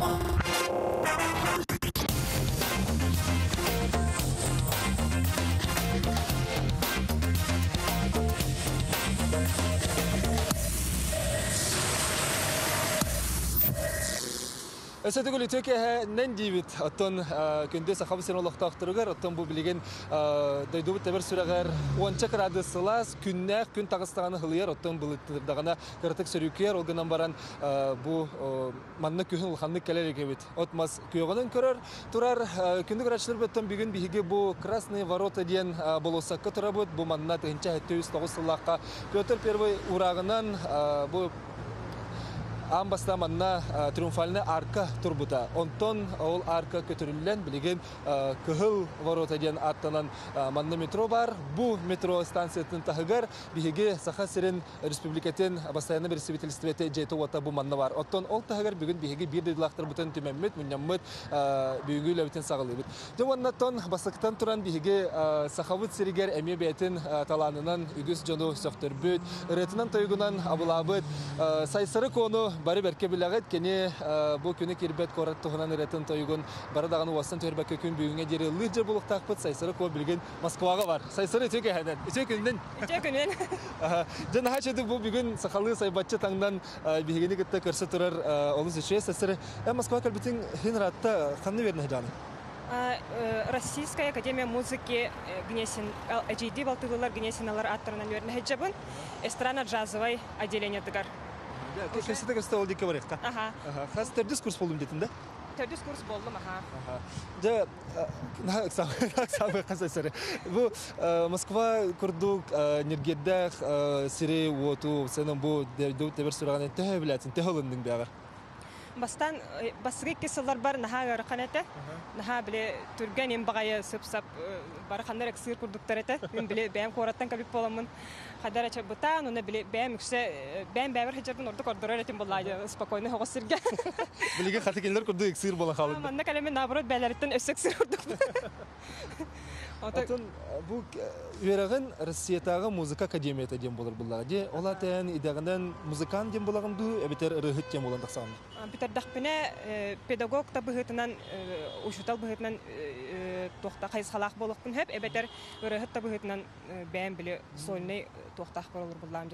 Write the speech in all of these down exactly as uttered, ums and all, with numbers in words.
Эсэдэг үл үтөкэ нэн дивит оттон күндес ахабсын олохтактырыгар оттон бу билеген дайдубут табер сүрәгәр онча градуслас күннәк күн тагыстаганы хылыяр оттон булыттырдагана кыртык сөрүкер олгынан баран бу манны күһүн ханны келерек бит отмас күйөгөнөн көрөр турар күндүк рачлар беттен бүгүн биһиге бу красные ворота диен болосакка турабыт бу манна тынча төс тогуз сыллакка Петр Первый урагынан бу Амбаста манна триумфальный арка турбута. Онтон ол арка көтөрүлгөн билеген кыһыл ворота ден аттанан манна метро бар. Бу метро станциятын тахыгар биһиге саха сирен республикатын постоянный представительствете жето вата бу манна бар. Оттон ол тахыгар бүгүн биһиге бир дедлактыр бутан төмөммөт муньяммыт бүгү лебитен сагылыбыт. Жоннаттон басыктан туран биһиге сахавыт сиригер эме бетин таланынан үгүс жону сөктөрбүт. Ретинан тойгунан абылабыт сайсыры кону бары берке билегет кене бу күнү кирбет корат тугунан ретин тойгун бары даганы вастан төрбөккө күн бүгүнгө жери лыжы булуктакпыт сайсыры ко билген Москвага бар. Сайсыры төкө ханан. Үчө күндөн. Үчө күнөн. Жана хачыды бу бүгүн сахалы сайбатчы таңдан бигени кетте көрсө турар олус үчө сайсыры. Москва калбитин хинратта ханны берне жаны. Российская академия музыки Гнесин, Эйч Ди Балтыгылар Гнесиналар атырынан верне хеджабын, эстрана джазовый отделение дыгар. Кесете кесте ол дике барыкта. Ага. Ага. Хас тердис курс болдум детин да? Тердис курс болдум, ага. Ага. Да, на сам сам казасыры. Бу Москва курдук нергеддах сире воту сенен бу дебдут тебер сураган те билетин те холындың бягар. Бастан басыгы кесалар бар наха гарканата. Наха биле түргән ем багая сып-сап бар ханнар эксир курдуктар эте. Мен биле бәм кораттан кабип боламын. Хадара чабыта, но не биле бәм үксе бәм бәвер хәҗәрдән орды кордорар этим буллайды. Спокойно хогысырга. Билеге хатыкелләр курду эксир була халык. Манна калеме наоборот бәләртен өсексир курдук. Атын бу верагын Россиядагы музыка академияты дем булыр буллар. Де олатан идагынан музыкант дем булагын ду, эбитер рыхыт дем булган тахсан. Битер дахпене педагог табыгытынан ушутал быгытынан тохта кайс халак болуктун хеп, эбитер рыхыт табыгытынан бәм биле сольный тохтах болур буллам ди.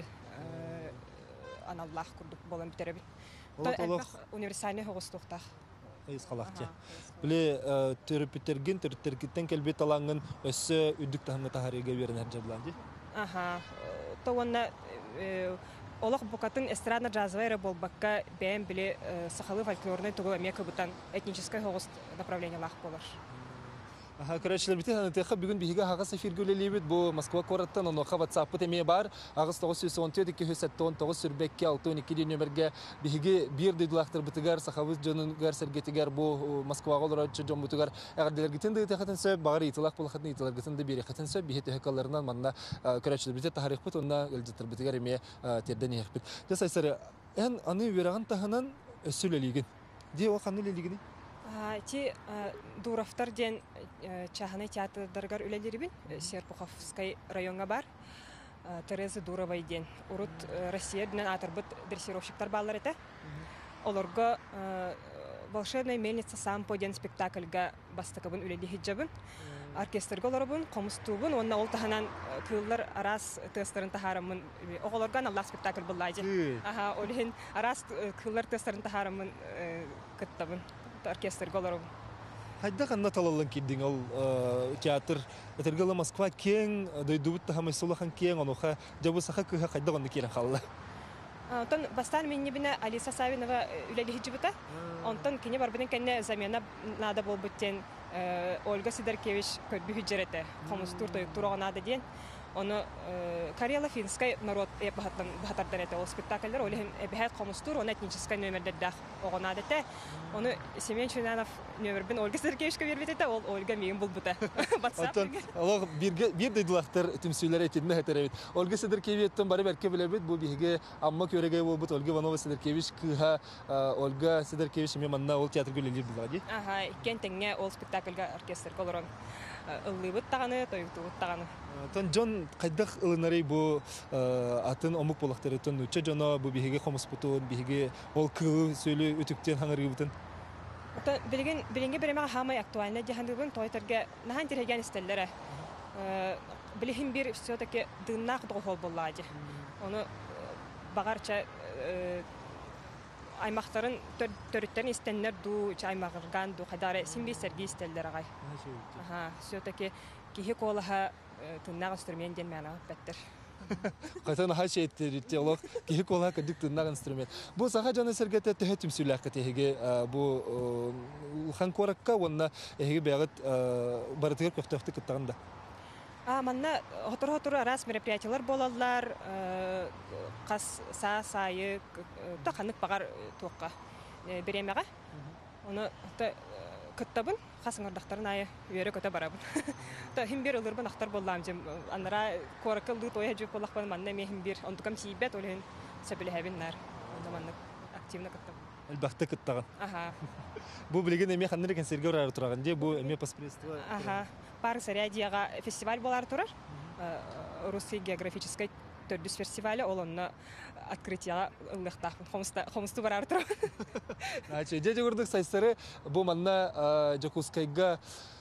Аналлах курдук болам битер бит. Универсальный хогус тохтах. Эйс халакчы. Биле терапевтерген терапевтерген келбет алаңын өссө үдүк тахны тахарыга беренер жаблан ди. Аха. Товонна олох букатын эстрадно джазовый болбакка бәм биле сахалы фольклорный тугу мека бутан этническое хогус направление лах болар. Ага, короче, бите аны тәхә бүгін биһиге хагас эфир гөлелебит бу Москва кораттан оны хабат сапы теме бар. Агыс тогуз йөз он төрт ике йөз он тогуз сүрбәккә алты он ике номерге биһиге бир дидлахтыр битигәр сахабыз җонын гәр сәргәтигәр бу Москвага олорачы җон бутигәр. Әгәр гитен дә тәхәтен сөп багыр итилак бул хатны итилар гитен дә бире хатен сөп биһе тәхәккәләреннән манна короче бите тарих бит онда элҗитер битигәр эме тердән яхбит. Җасайсары эн аны вераган таханан өсүлелеген. Ди о ханны лелегени. Ти дурафтар ден чаханы театрдаргар үлелерибин Серпуховский районга бар. Тереза Дуровой ден. Урут Россия динен атырбыт дрессировщиктар баллар эте. Олорго волшебная мельница Сампо ден спектакльга бастыкабын үлели хиджабын. Оркестрга олорбун, комустубун, онна ол таханан кыллар арас тестарын тахарамын. Оголорган Аллах спектакль буллайды. Аха, олин арас кыллар тестарын тахарамын кыттабын. Оркестр голору. Хайда канна талалын киддин ол театр этергала Москва кең дойдубут тахамы сулахан кең онуха жабы саха кыха хайда гонны кирен халла. Онтон бастан мен небине Алиса Савинова үлели хиджибута. Онтон кине барбыдын кенне замена надо бол буттен Ольга Сидоркевич көрбү хиджерете. Комустур той турага надо ден. Оны Карело-финский народ бахаттан бахаттардан эте ол спектакльдер олен эбехат комустур он этнический номерде дах огонады те. Оны Семен Чунанов номербин Ольга Сергеевичка бербет эте ол Ольга мейин булбута. Антон алог бирге бир дейдилактар тимсүйлөр этинне хетеребит. Ольга Сидоркевичтен бары берке билебит бу биге амма көрөгө болбут Ольга Иванова Сидоркевич кыха Ольга Сидоркевич меманна ол театр гөлелер булады. Ага, кентеңге ол спектакльга оркестр колорон ыллыбыт таганы, тоюктубут таганы. Тон Джон кайдах ылынарый бу атын омук болактары тон үчө жона бу биһиге хомуспутун биһиге ол кылы сөйлө өтүктен хаңырыбытын. Ото билген биленге береме хамай актуально дихандыгын тойтерге нахан тереген истеллере. Э билихин бир все-таки дыннак дохол боллаҗы. Оны багарча аймактарын төрүттөрүн истеннер ду аймагырган ду кадары симби серги истеллер агай. Аха, все-таки кихи колаха тыннак инструмент ден мәна беттер. Кайтан хаш эттер олог кихи колаха кадик тыннак инструмент. Бу саха жана сергете тәһәтим сүләккә теге бу хан коракка онна эге бягыт барытыр көктөктө кыттагында. А манна хотор-хотор раз мероприятиялар болалар, кас са сайы таханык багар туакка беремега. Оны та кыттабын, хасыңырдактарын айы үйөрө көтө барабын. Та хим бер ылырбын актар боллам жем. Анара коракылды тоя жөп болакпын манна мен хим бер онтукам сибет олен сәбилебиннар. Онда манна активна кыттым. Әлбәттә кыттаган. Аха. Бу билеген эме ханнар экен серге урар турган де бу эме паспорство. Аха. Пар сарядияга фестиваль болар турар. Русский географический төрдүс фестивале олонна открытияга ылыктакпын. Хомста хомсту барар турар. Ача же жогордук сайсары бу манна Жакускайга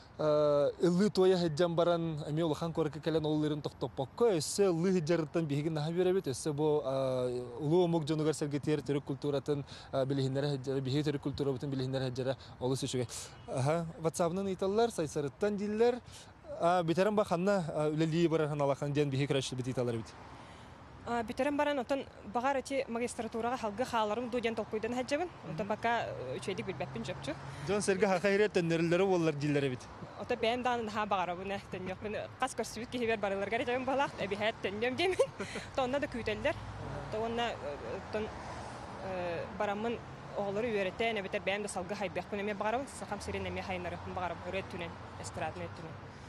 ылы тоя хеджан баран эме улахан корка келен олларын токтоппокко өссө ылы хеджарыттан биһиген наха беребит өссө бу улуу омук жонугар сергетер төрөк культуратын билихиннер хеджара биһи төрөк культурабытын билихиннер хеджара олу сүчүгө. Аха, WhatsApp-нан италлар сайсарыттан диллер битерен ба ханна үлели барар ханалахан ден биһи крашыл бит италлар бит. Битерен баран отон багар эти магистратурага халгы халарын дуден толкуйдан хаджабын. Ото пока үчөйдик билбеппин жокчу. Жон серге хакайрет теннерлери боллар диллер бит. Ото бен дан ха багара бу нехтен жок. Мен кас көрсүбүт кихибер барылар гара жабын балак эби хат тендем дем. Тонна да күтелдер. Тонна тон барамын оглары үйрөтен эбитер бен да салгы хайбекпин эме багарабын. Сакам сирен эме хайнары багарып өрөттүнен эстрадны өттүнен.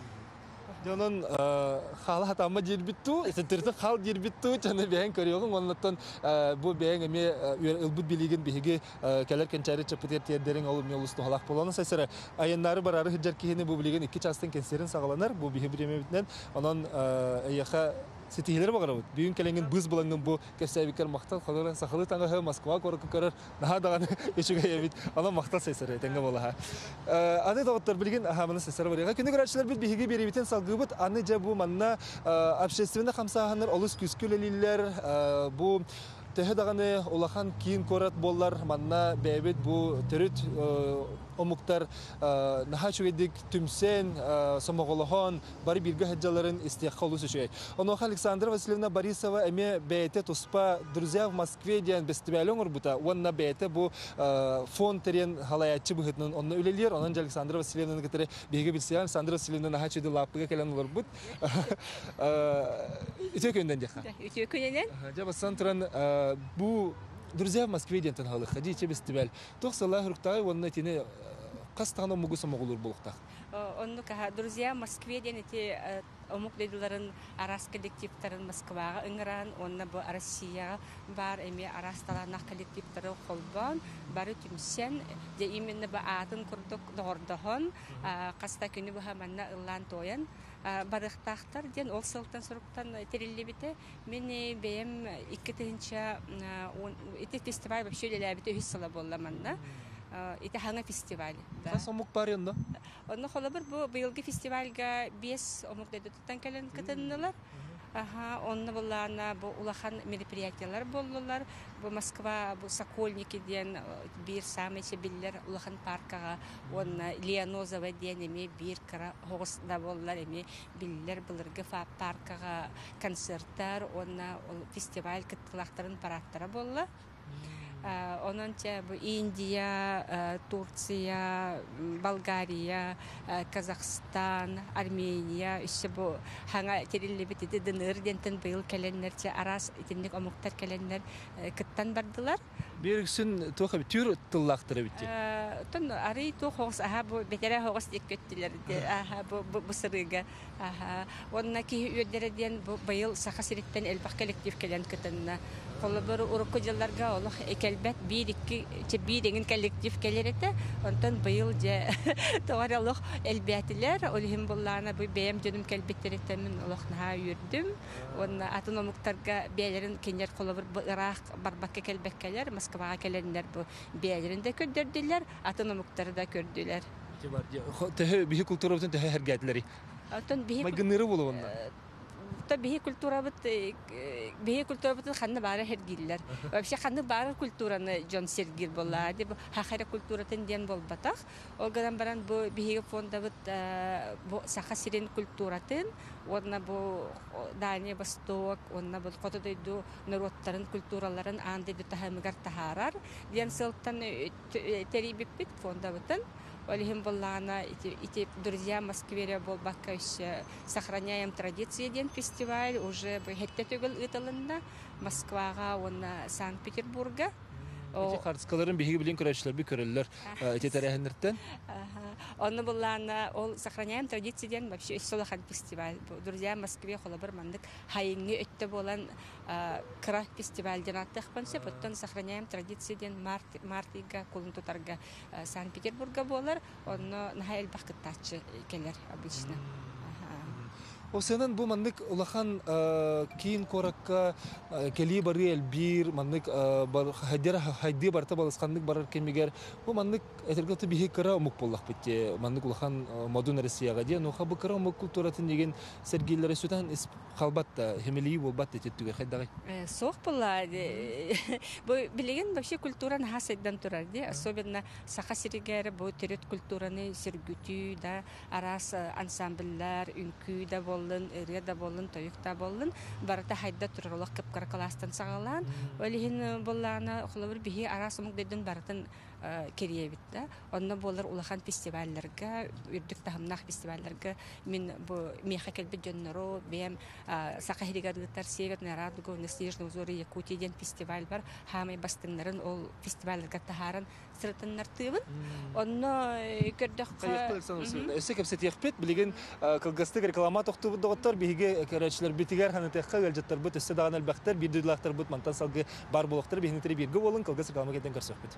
Jonun xala hatama jirbitu, setirti xal jirbitu, çanı beğen körüyorsun. Ondan bu beğen emi ılbut biligin bihigi keler kençari çapıtır tiyerlerin olup yolustu halak polanı sesere. Ayınları bararı hıcar kihini bu biligin iki çastın kenserin sağlanır. Bu bihi birime bitnen. Onun ayağa Сетихилер багарабыт. Бүгүн келенген быз буланган бу кесебикер мактал халыгын сахалы таңга Москва корку көрөр. Наха даган эчүгө ебит. Ана мактал сесере теңге болаха. Аны доктор билген ахаманы сесере барыга. Күнү көрөчүлөр бит биһиги берибитен салгыбыт. Аны же бу манна общественный хамсаханыр олус күскүлелилер бу Tehedagane olahan kiin korat bollar manna bebet bu terüt omuktar naha çövedik tümsen somogolahon bari birge heccaların istihkalısı şey. Onu Alexandra Vasilyevna Borisova eme beyte tospa друзья в Москве diyen festivalın orbuta. Onna beyte bu fon teren halayatçı bıhıtının onunla üleliyer. Onunca Alexandra Vasilyevna'nın getire bilgi bilsiyen Alexandra Vasilyevna naha çövedik lapıga kelen olur but. Ütök önden deka. Ütök önden? Caba santran bu друзья в Москве diyen halı. Hadi içe festival. Toxsalar hırıktayı onunla tine Кастана могу самоголур болуктах. Он каха друзья в Москве ден эти омук дедуларын арас коллективтарын Москвага ыңыран, онна бу Россия бар эми арасталанах коллективтары холбон, бары түмсен, де именно бу атын курдук дордохон, каста күнү бу хаманна ыллан тоян, барыктактар ден ол сылтан суруктан терилебите, мени бем иккетинче эти фестиваль вообще делебите хиссала болламанна. Это ханга фестиваль. Кас омук бар янда? Онно холобыр бу быйылгы фестивальга бес омук дедеттен келен кытыннылар. Аха, онно буллана бу улахан мероприятиялар болдулар. Бу Москва, бу Сокольники диен бир самый себиллер улахан паркага, онна Леонозова диен эми бир кара хогусда болдулар эми биллер былыргы паркага концерттар, онна фестиваль кыттылактарын параттара болла. Ононча Индия, Турция, Болгария, Казахстан, Армения, еще бу ханга терилебит иде дыныр дентен быйыл келеннерче арас итинник омуктар келеннер кыттан бардылар. Бириксин тоха түр тыллактыры битти. Тон ари то хогус аха бу бетере хогус диккеттилер де аха бу бу сырыга аха онна ки өдөрөден бу быйыл саха сириттен элбак коллектив келен кытынна Колобор урукку жылларга олох экелбет бир икки бир деген коллектив келерете. Онтон быйыл же тогаралык элбетилер. Олхим буллана бу бем жөнүм келбеттеретемин олохна үрдүм. Онна атономуктарга бейлерин кенер колобор ырак барбакка келбеккелер, Москвага келендер бу бейлерин да көрдөрдүлөр, атономуктары да көрдүлөр. Төһө бихи культура бүтүн төһө хергәтләри. Онтон бихи Майгынныры булу онда. та бихи культура бит бихи культура бит ханны бары хергиллер. Вообще ханны бары культураны Джон Сергир болла дип хахара культуратын ден болбатак. Олгадан баран бу бихи фонда бит бу саха сирен культуратын, онна бу Дания Восток, онна бу котодойду народтарын культураларын анды бит тахамыгар тахарар. Ден сылтан терибиппит фонда битен. Олихим боллана эти друзья в Москве болбакка еще сохраняем традиции ден фестиваль уже хетте түгел ытылында Москвага онна Санкт-Петербурга. Эти хартскаларын биһиги билен көрәчләр би көрәлләр эти тарихнәртән. Онны боллана ол сохраняем традиции ден вообще солохан фестиваль. Друзья в Москве холобыр мандык хайыңы өтте болан кра фестиваль ден аттыхпансы, потом сохраняем традиции ден мартига кулын тутарга Санкт-Петербурга болар, онно нахайл бакыттачы келер обычно. Осенен бу мандык улахан кийин коракка кели бары элбир мандык бар хадера хайди барта балыскандык барар кемигер бу мандык этергөтө бихи кара мук боллак битте мандык улахан модун Россияга де но хабы кара мук культуратын деген сергейлер сөтөн ис калбатта хемели болбат теттүгө хайдагы сох болла бу билеген вообще культураны хасайдан турар де особенно саха сиригер бу терет культураны сергүтүү да арас ансамбльлер үнкүү да боллун эрге да боллун тоюкта боллун барата хайда турарлык кыпкара класстан сагалан олихин боллана холобур бихи арас мук деден баратын кериебит да онно болар улахан фестивальлерге үрдүк тахымнах фестивальлерге мен бу меха келбе жонноро бем сака хиригадыктар северный радуга снежный узоры Якутия ден фестиваль бар хамай бастыннарын ол фестивальлерге тахаран сыртыннар тыбын онно көрдөх эсе кепсет яхпет билеген кылгастык реклама токту доктор биге керечлер битигер ханы текка галжаттар бут эсе даган албактар бидилактар бут мантан салгы бар болоктор бихни тери бирге болун кылгас реклама кетен көрсөкпүт.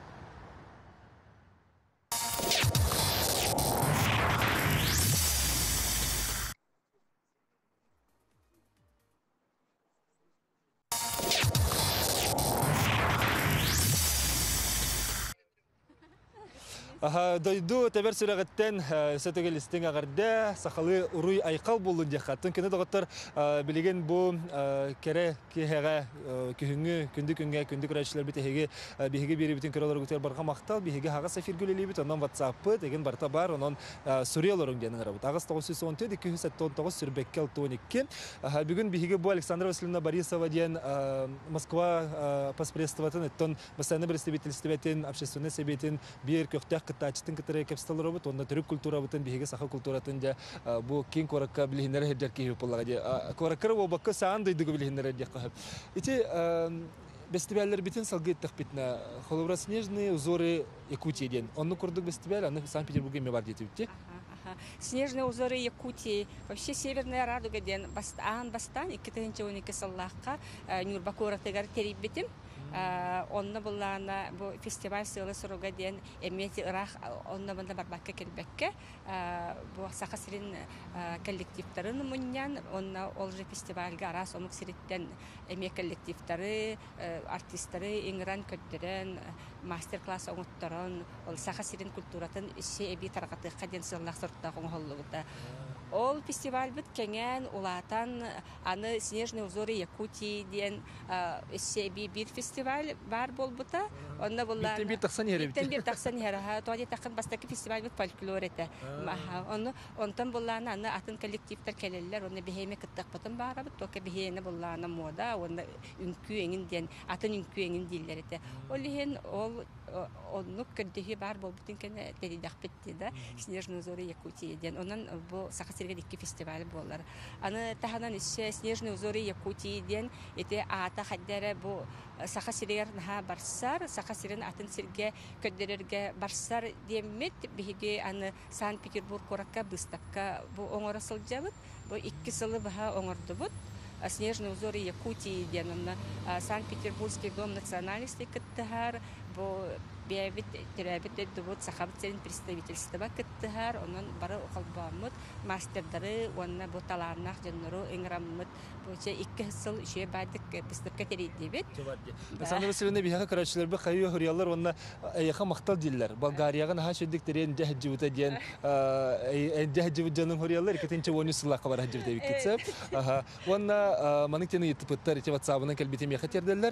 Аха, дойду табер сүрәгәттән сөтөгел истең агырда сахалы уруй айкал булды дихатын кине доктор билеген бу кере кеһәгә күһүңгү күндү күнгә күндү көрәчләр битеге биһиге бири битен көрәләр гүтәр барга мактал биһиге хага сафир гүлели бит оннан WhatsApp деген барта бар оннан сүреләрен генә рабыт агыс тоғыз йөз он төрт ике йөз он тогыз сүрбеккел он ике аха бүген биһиге бу Александра Васильевна Борисова дигән Москва паспортствотын оттон постоянный представительствотен общественный советин бир көктәк кытачтын кытыры кепсталары бут онда түрк культура бутын биһиге саха культуратын да бу кин коракка билһиннәр хәҗәр ки буллага да кораккыр бу бакка саан дойдыгы билһиннәр дә кахып ити фестивальләр битен салгыт тахпитна холовра снежные узоры Якутии ден онны курдык фестиваль аны Санкт-Петербурге ме бар дитүтте снежные узоры Якутии вообще северная радуга ден бастан бастан ике мең он ике саллакка Нюрбакора тегар териб битим онна буллана бу фестиваль сылы суруга ден эмети ырах онна банда барбакка келбекке бу саха сирин коллективтарын муньян онна ол же фестивальга арас омук сириттен эме коллективтары артисттары иңран көттөрөн мастер-класс оңотторон ол саха сирин культуратын иши эби таргатыкка ден сыллак сортта коңголлугута ол фестиваль бит кеңен улатан аны снежные узоры Якутии ден иши эби бир фестиваль бар болбута онда булла биттен бир таксан ере биттен бир таксан ере ха тоди такын бастаки фестиваль бит фольклор эте оны онтан булланы аны атын коллективтер келелер оны бехеме кыттак потом бара бит тока бехене булланы мода оны үнкү эңин ден атын үнкү эңин диллер эте олихен ол онну көддеһи бар болбутун кене теридак битти да снежные узоры Якутии ден онан бу сахасырга икки фестиваль боллар аны таханан иссе снежные узоры Якутии ден эте ата хаддере бу сахасыргар наха барсар сахасырын атын сирге көддерерге барсар демет биһиге аны Санкт-Петербург коракка быстакка бу оңоросыл жабыт бу икки сылы баха оңордубут Снежные узоры Якутии деномна, Санкт-Петербургский дом национальности каттахар, бо бәбит терәбит дәбут сахабцен представительство каттахар, онан бары оқалбамыт, мастердары, онна бу таларнах жанныру иңраммыт, бу че икки сыл үше бадык пыстырка терейді бет. Сандра Васильевна бияға карачылар бі қайы хұриялар, онна аяқа мақтал диллер. Болгарияға наға шөддік терен жәхджівіта ден, жәхджівіт жаның хұриялар, екетінші оны сылаққа бар жәхджівіта бекетсіп. Онна маның тені етіп өттар, ете ватсабынан кәлбетем яқа тердерлер.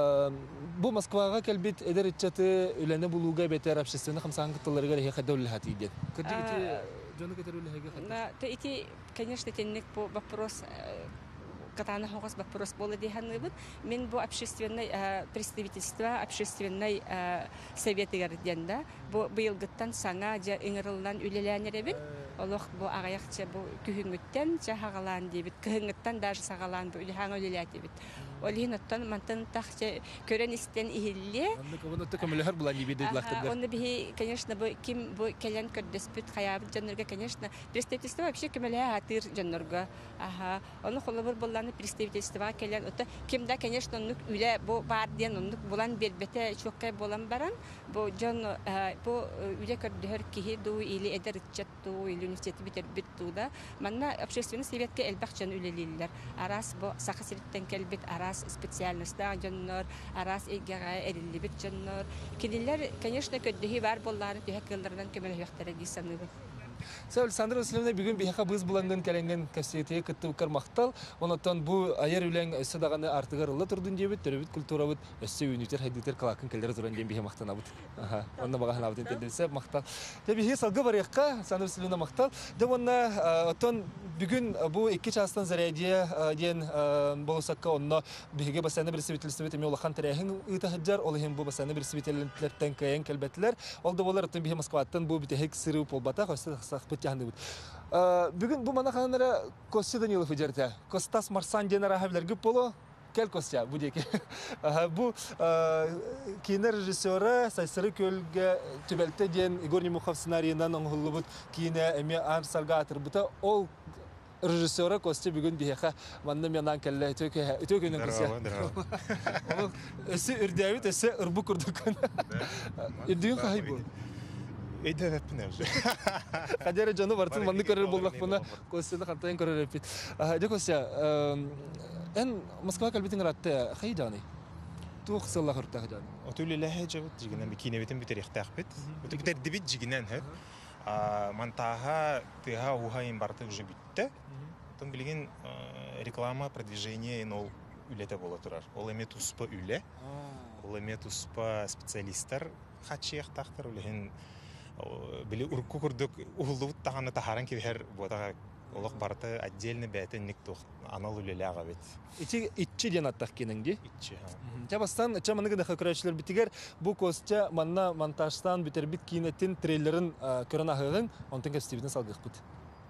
Бу Москваға кәлбет эдер итчаты үләне булуға бәтер общественны қамсаған кыттыларыға рейха дәулі хаты иден. Көрді ите жоны көтер үлі хәге хаты? То ите, конечно, теннек по вопрос, катана хоғас вопрос болды дейханы бұд. Мен бұл общественный представительство, общественный советігер денді. Бұл бұйылғыттан саңа жа ыңырылынан үлеләнері бін. Олық бұл ағаяқча бұл күхіңіттен жағалан дейбіт. Күхіңіттен даже сағалан бұл үліхаң үлеләті бід. Олин оттан мантан тахча көрен истен ихилле. Оны көмөлөр булан ибеде лахтырдар. Он би, конечно, бу ким бу келен көрдөспүт хаябыт жаннырга, конечно, представительство вообще көмөлө атыр жаннырга. Аха, оны холобур булланы представительство келен ота кимда, конечно, онук үле бу бар ден онук булан бербете чоккай болан баран. Бу жон бу үле көрдөр кихи ду или эдер чатту или университет битер биттуда. Манна общественный советке элбах жан үлелиллер. Арас бу сахасириттен келбит арас специальността жаннор, арас эгега эриллибит жаннор. Кинилер, конечно, көддүхи бар боллары түйек кылдардан көмөлө яктара дисаныбы. Сәл Сандра Васильевна бүгін бияқа біз бұландан кәленген кәсетеге күтті үкір мақтал. Онаттан бұл айар үләң өсі дағаны артығар ұлы тұрдың дебіт, төребіт культура бұд, өсі өнітер, хайдетер қалақын кәлдері тұран ден бия мақтан абыд. Онна бағахан абыдын тәлдесі мақтал. Бихе салғы бар яққа, Сандра Васильевна мақтал. Деп онна оттан бүгін бұл екі частан зарядия ден болысаққа онна бихеге басаны бір себетілісті бетеме олақан тәрәхін ұйтахыджар, олығын бұл басаны бір себетелінтлерден кәйен кәлбәтілер. Олды болар оттан бихе Москваттан бұл бітехек сыры полбатақ, сахпыт яһанды бит. Бүгін бу мана ханара Костя Данилов ижерте. Костас Марсан денара хавлер гүп боло. Кел Костя бу деке. Бу кино режиссеры Сайсыры көлгө төбелте ден Игорь Немухов сценарийынан оңгулубут кино эме Арсалга атырбыта ол режиссеры Костя бүгін бияқа манна менан келле төкө төкөнүн кызы. Эсе үрдәвит, эсе ырбу курдукан. Ирдүн кай бу. Эйде вепне уже. Хадера жану бартын манны көрөр боллак буна Костяны кантайын көрөр эпит. Де Костя, эн Москва калбитин ратты хайданы. Тух сылла хурта хайданы. Отуле лахажа бит жигенен бикине битен битер ихтах бит. Бит битер дибит жигенен ха. А мантаха тыга ухайын барты уже битте. Тон билген реклама, продвижение нол үлете бола турар. Ол эме туспа үле. Ол эме туспа специалисттар хачыяк тахтар үлен били урку курдук уллубут таханы тахаран кибер бодага олок барты отдельно бәтен никто анал үлеләгә бит. Ичи ичи ден аттак кенеңди. Ичи ха. Табастан чаманыгы да көрәчләр битигәр бу Костя манна монтажтан битер бит кинетин трейлерын көрән ахыгын онтын кәстибидән салгык бит.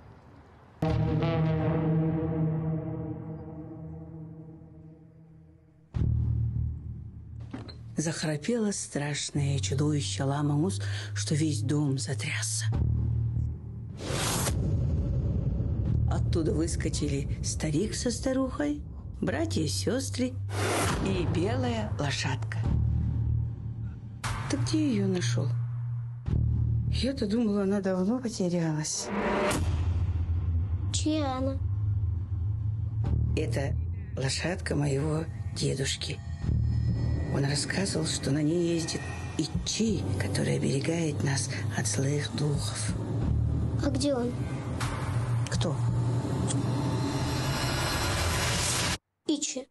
Захрапело страшное чудовище Ламамус, что весь дом затрясся. Оттуда выскочили старик со старухой, братья и сестры и белая лошадка. Ты где ее нашел? Я-то думала, она давно потерялась. Чья она? Это лошадка моего дедушки. Он рассказывал, что на ней ездит Ичи, который оберегает нас от злых духов. А где он? Кто? Ичи.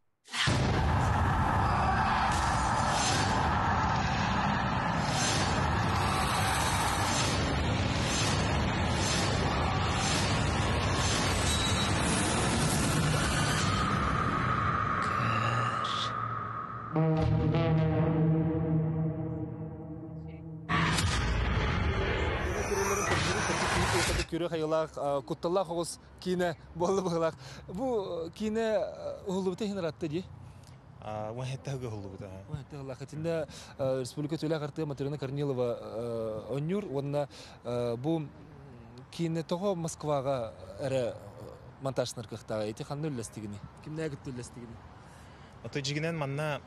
Күрө хайылак, кутталлак хогус кине болду булак. Бу кине улубута хинратты ди. А вахеттага улубута. Вахеттага хатинда республика төлө карты Материна Корнилова онюр, онна бу кине того Москвага эре монтажнар кыхтага эти ханны үллестигини. Кимнәгә гыт үллестигини? Ото жигинен манна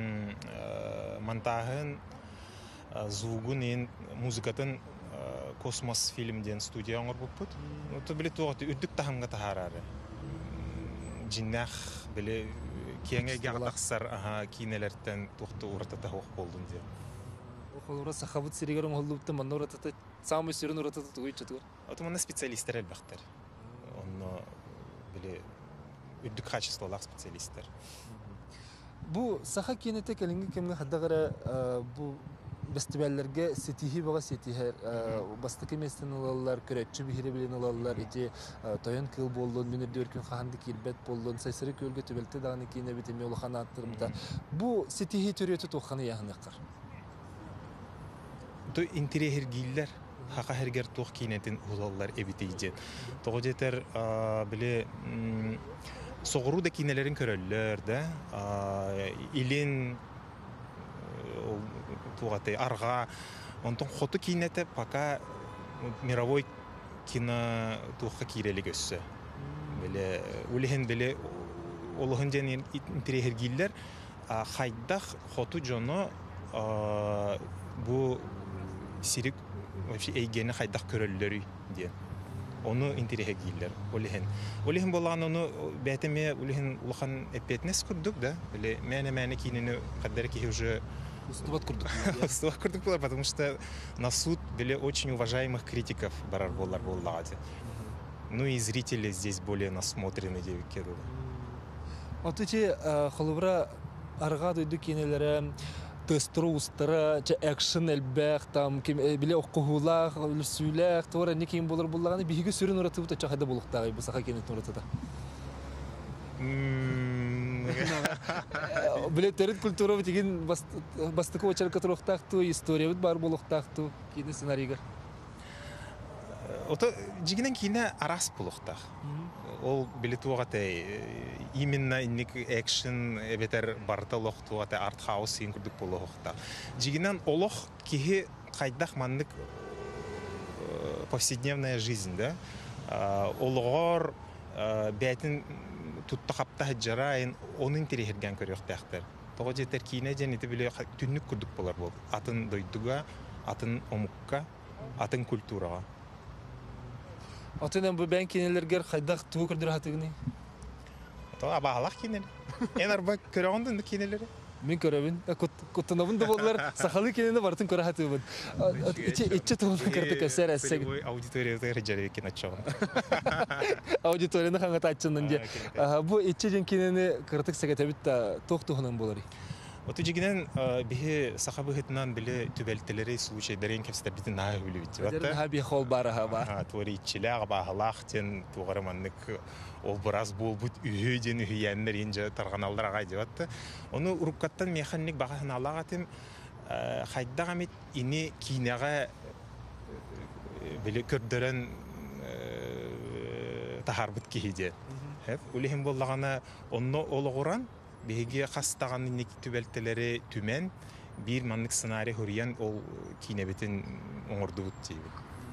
монтажын звугун ин музыкатын космос фильмден студия оңор буппут. Ото биле тугат үддүк тахамга тахарары. Жиннах биле кеңе гагдаксар аха кинелерден тукту уратата хок болдун ди. Охолора сахабыт сиригерин холлупты манна уратата самый сүрүн уратата тугуйчатыр. Ото манна специалисттер элбактар. Онно биле үддүк качестволак специалисттер. Бу саха кинете келинге кемге хаддагара бу фестивальлерге сетихи бага сетихер бастык местен алалар көрөчү бихире билен алалар эти тоян кыл болдун менер дөркүн ханды кирбет болдун сайсыры көлгө төбөлтө дагы кине битеме улхана аттырымда бу сетихи төрөтө тоханы яхныкыр то интерехер гиллер хака хергер тох кинетин улалар эбитейден того жетер биле соғыру да кинелерин көрөллөр да илин тугаты арга онтон хоту кинете пока мировой кино тухка кирели көссө беле улихен беле олохун жен интерехергиллер хайдах хоту жоно бу сирик вообще эйгени хайдах көрөллөрү диен onu interehegiller olihin olihin bolan onu beteme olihin улахан эпетнес курдук да или мене мене кинени кадерки уже устуват курдук устуват курдук было потому что на суд были очень уважаемых критиков барар болар боллагади ну и зрители здесь более насмотрены девикеду вот эти холубра арга дойду кинелере тестру устара че экшен элбек там ким биле окугулах сүйлек тора не ким болор буллаганы биге сүрүн уратып та чахада булуктагы бу саха кенет уратата биле терит культура деген бастыкы очерка туруктакту история бар булуктакту кине сценарийгер ото жигинен кине арас булуктак ол билетугата именно инник экшен эбетер барта лохтугата арт хаус син курдук болохта жигинен олох кихи кайдах мандык повседневная жизнь да олгор бетин туттахапта жарайын онун терехерген көрөктактер того жетер кине жен ити биле түнүк курдук болар бол атын дойдуга атын омукка атын культурага Атынан бу бен кинелергер хайдах туу көрдөр хатыгыны. То абалах кинел. Энер бак көрөндүн кинелери. Мен көрөбүн. Коттонобун да боллар сахалы кинени бартын көрө хатыбын. Иче иче тоон кырдык эсер эсег. Аудиторияда жарык кино чогон. Аудиторияны хангата аччынын же. Бу иче жен кинени кырдык сегетебит та токтугунан болор. Вот жигинен бихе сахабыгытнан биле түбелтелери случайдарын кепстер битин наа билибит. Дерен хаби хол бара ба. А тори ичилег бахалахтен тугараманнык ол бураз болбут үйөден үйәннер инже тарганалларга деп. Оны уруккаттан механик багасын алагатым хайдагамит ини кинега биле көрдөрөн тахарбыт киһиде. Хеп улихим боллагана онно ологоран Беге хастаганы ник түбелтелери түмен бир маннык сценарий хөриян ол кинебетин оңордубут дейбит.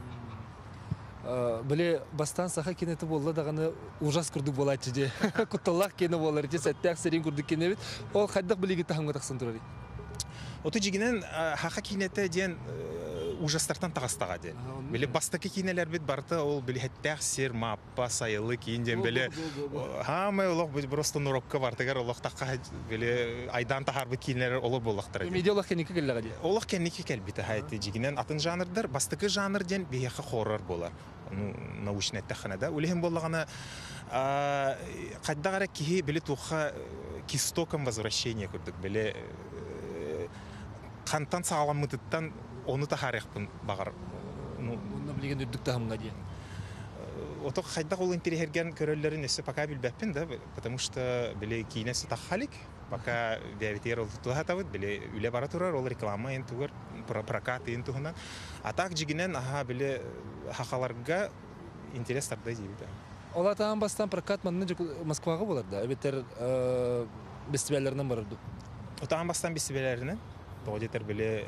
Биле бастан саха кинети болла даганы ужас курдук болачы же. Кутталлак кине болар же сеттак серин курдук кинебит. Ол хайдак билеги тахамга таксын турары. Ото жигинен хаха кинете ден ужастартан тагастага де. Биле бастаки кинелер бит барты ол биле хеттак сер маппа сайылы кинден биле хамы олох просто нурокка бартыгар олох такка биле айдан тахарбы кинелер оло болактыр. Медиалах кенеке келлага де. Олох кенеке келбите хайты жигинен атын жанрдар бастаки жанр ден бияха хоррор болар. Ну научный таханада улихим боллагана кайдагара кихи биле туха к истокам возвращения курдук биле кантан сагаламытыттан onu taharıqpın bağır. Onu bilgen dürdük tahımga diye. Ото хайдак ол интерьерген көрөллөрүн эсе пока билбеппин да, потому что биле кинеси тахалик, пока биавитер ол тухатабыт, биле үле бара турар, ол реклама ен тугар, прокат ен тугунан. А так жигинен аха биле хакаларга интерес тарда дейбит. Ола таан бастан прокат манны Москвага болар да, эбетер фестивалларынан барырды. Отаан бастан фестивалларынан, тогодетер биле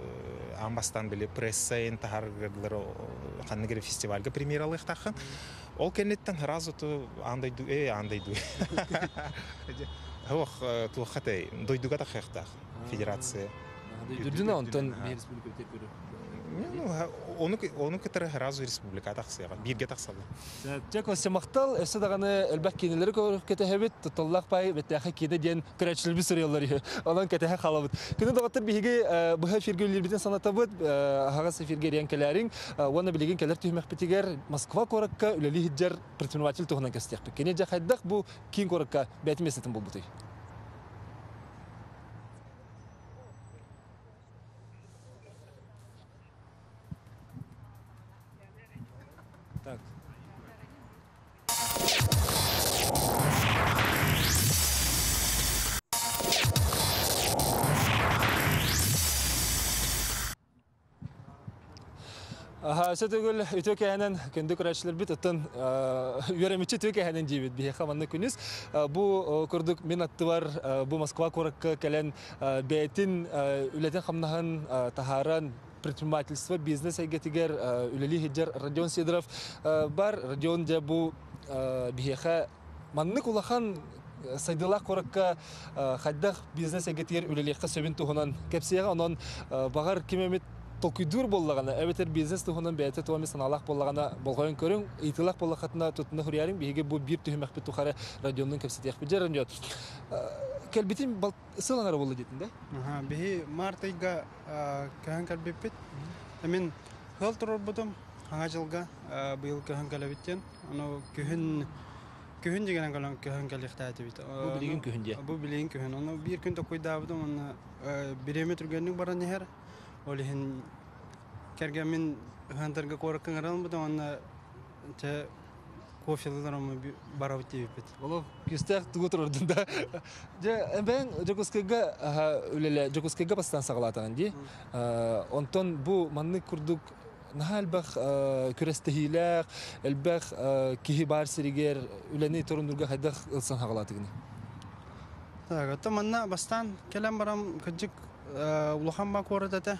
амбастан биле пресса ен тахаргыдлары ханныгер фестивальга премьералык тахын. Ол кенеттен сразу то андай ду, э, андай ду. Хох тухатай, дойдуга та хехтах федерация. Дүрдүнө онтон республика өтөп Onu onu kadar razı Respublika taksıya, birge taksıya. Жак осмактал эсе даганы элбак кинелери көрөкөтө хебит тутуллак бай бетәхе киде ден көрәчләр бу сөрелләр. Алан кәтәхе халабыт. Күнү дагатыр биге бу фиргелләр битен санатабыт, хага фиргериян келәрин, вона билеген келәр төһмәк битигәр Москва коракка үлели хиҗҗар предприниматель тугынан кастык. Кене жахайдак бу кин коракка бәтмесетен булбыты. Так. Аха, сөтөгөл үтө кәһәнен көндө көрәчләр бит атын үеремиче төе кәһәнен җибит бие хаманны күнүс. Бу көрдүк мин атты бар бу Москва коракка кәлән бәйтин үләтен хамнаһын тахаран предпринимательство, бизнес әйгетигер үлели хиджар Родион Сидоров бар. Родион де бу биеха манны кулахан сайдылак коракка хаддах бизнес әйгетигер үлелеккә сөбин туһунан кепсияга онон багар кимемит толкуйдур боллагана эбетер бизнес туһунан бәйте туами саналак боллагана болгойн көрүң итилак боллакатына тутны хурьярин биге бу бир төһмәк бит тухары Родионның кепсиях биҗәрен жот. Келбитин бал сылаңара болду дитин да? Ага, бихи мартайга кахан калбиппит. Мен хыл турор бутум хаңа жылга быйыл кахан калабиттен. Аны күһүн күһүн деген калан кахан калыктааты бит. Бу билеген күһүн дия. Бу билеген күһүн. Аны бир күн токуйда бутум, аны биреме турганның баран нехер. Олихин кергә мен хантарга кораккан аралым бутум, аны те кофеларым барабыт дибит. Оло кистәк тугутыр ордында. Же мен Жокускага үлеле Жокускага бастан сагалатан ди. Онтон бу манны курдук нахалбах күрәстәһиләк, элбах кихибар сиригер үләне торундурга хадах ылсан хагалатыгны. Так, ата манна бастан келем барам кыжык улахан ба коратата.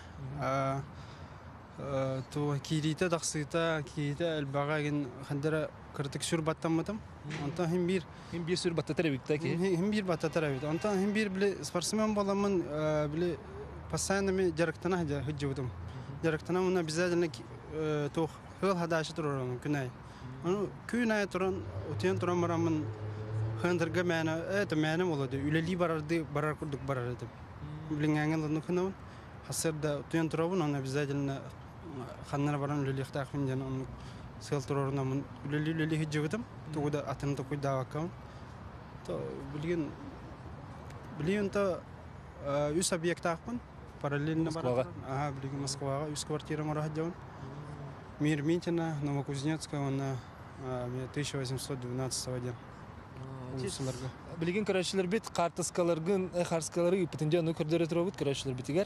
То кирита даксыта кирита элбага ген хандара кыртык сүр баттамматым. Онтан хим бир Хим бир сүр баттатар бит таки. Хим бир баттатар бит. Онтан хим бир биле спортсмен боламын, биле постоянно ми жарыктана хаҗа хыҗыбытым. Жарыктана мына бизәдәне то хыл хадашы турам күнәй. Аны күнәй туран утен туран барамын. Хандырга мәне, это мәне булды. Үлели барарды, барар курдук барар дип. Билингәнгән лны күнәү. Хасырда утен турабын, аны бизәдәне ханнара баран үлели хтахын җан аны сел турорна мен үлели үлели хиҗыбытым. Тугда атын токуйда вакам. То билген билген то үс объектахпын. Параллельно барар. Ага, билген Москвага үс квартирам раһаҗан. Мир Минтина, Новокузнецкая, аны тысяча восемьсот двенадцатого года. Билеген көрәчләр бит картаскаларгын, харскалары ипетенде аны көрдөрө турабыт көрәчләр битигәр.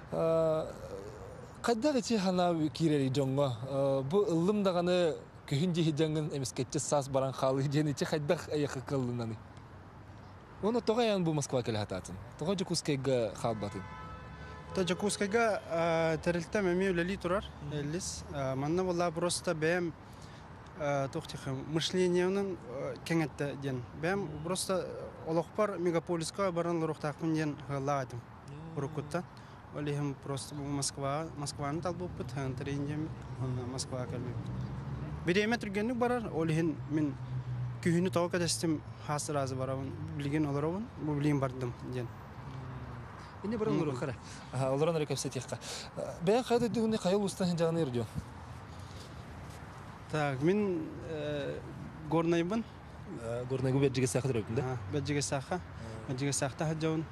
Кайда гыти хана кирери жонго. Бу ылым даганы көһүн җиһҗәнгән эмискетче сас баран халы җениче кайда аяк кылынаны. Оны тогаян бу Москва келе хататын. Тога Жокускайга хабатын. Та Жокускайга терилтә мәме үлели турар. Эллис. Манна булла просто бем тохтихым мышлениенең кеңәттә ден. Бем просто олохпар мегаполиска баран лорохтакын ден галадым. Урукутта. Олихим просто Москва, Москваны талбып бит, хантрендем, Москва калбып. Биреме тургенник барар, олихин мен күһүнү тавка дәстем хасыр азы барабын. Билген оларабын, бу билген бардым ден. Инде баран лорохара. Ага, оларан рекапсетихка. Бәян кайда дүгүнне кайыл устан жагына ирдио. Так, мен горнайбын. Горнайгы бәҗиге сахы дөрөптүн да. Бәҗиге саха. Бәҗиге сахта хаҗаун.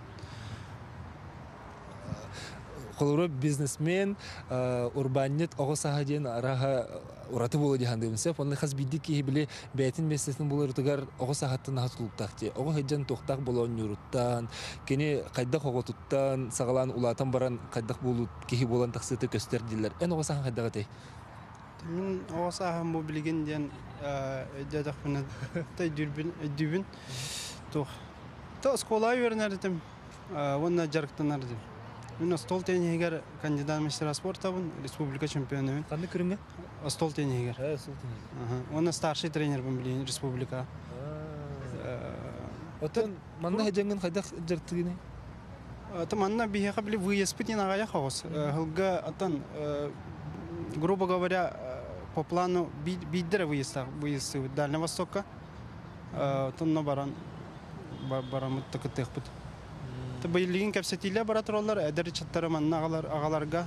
Колору бизнесмен, урбанит ого сахаден араха ураты болу дихандымсы. Онны хас бидди ки биле бәйтин месесин булыр тугар ого сахаттан хатулуктакти. Ого хаҗан тохтак болон юруттан, кене кайда хого туттан, сагалан улатан баран кайдак болут ки болан таксыты көстөрдиләр. Эн ого сахан кайда гате. Мен ого сахан бу билген ден дәдәк менә тай дүрбин дүбин. Тох. Та скола вернәрдем. Онна жарыктанар дип. Мен стол теннигер кандидат мастера спорта бун, республика чемпионы мен. Қанды күріңе? Стол теннигер. Ә, сол теннигер. Ага. Оны старший тренер бун билин республика. Отын манна хедженген қайдақ жыртығыны? Таманна бихеха били выезд на гаях хос. Хылга атан, грубо говоря, по плану биддер выезда, выезд в Дальнего Востока. Тон на баран барамыт тыкытык. Та байлыгын кепсетиле баратроллар, эдер чаттары манна агалар агаларга.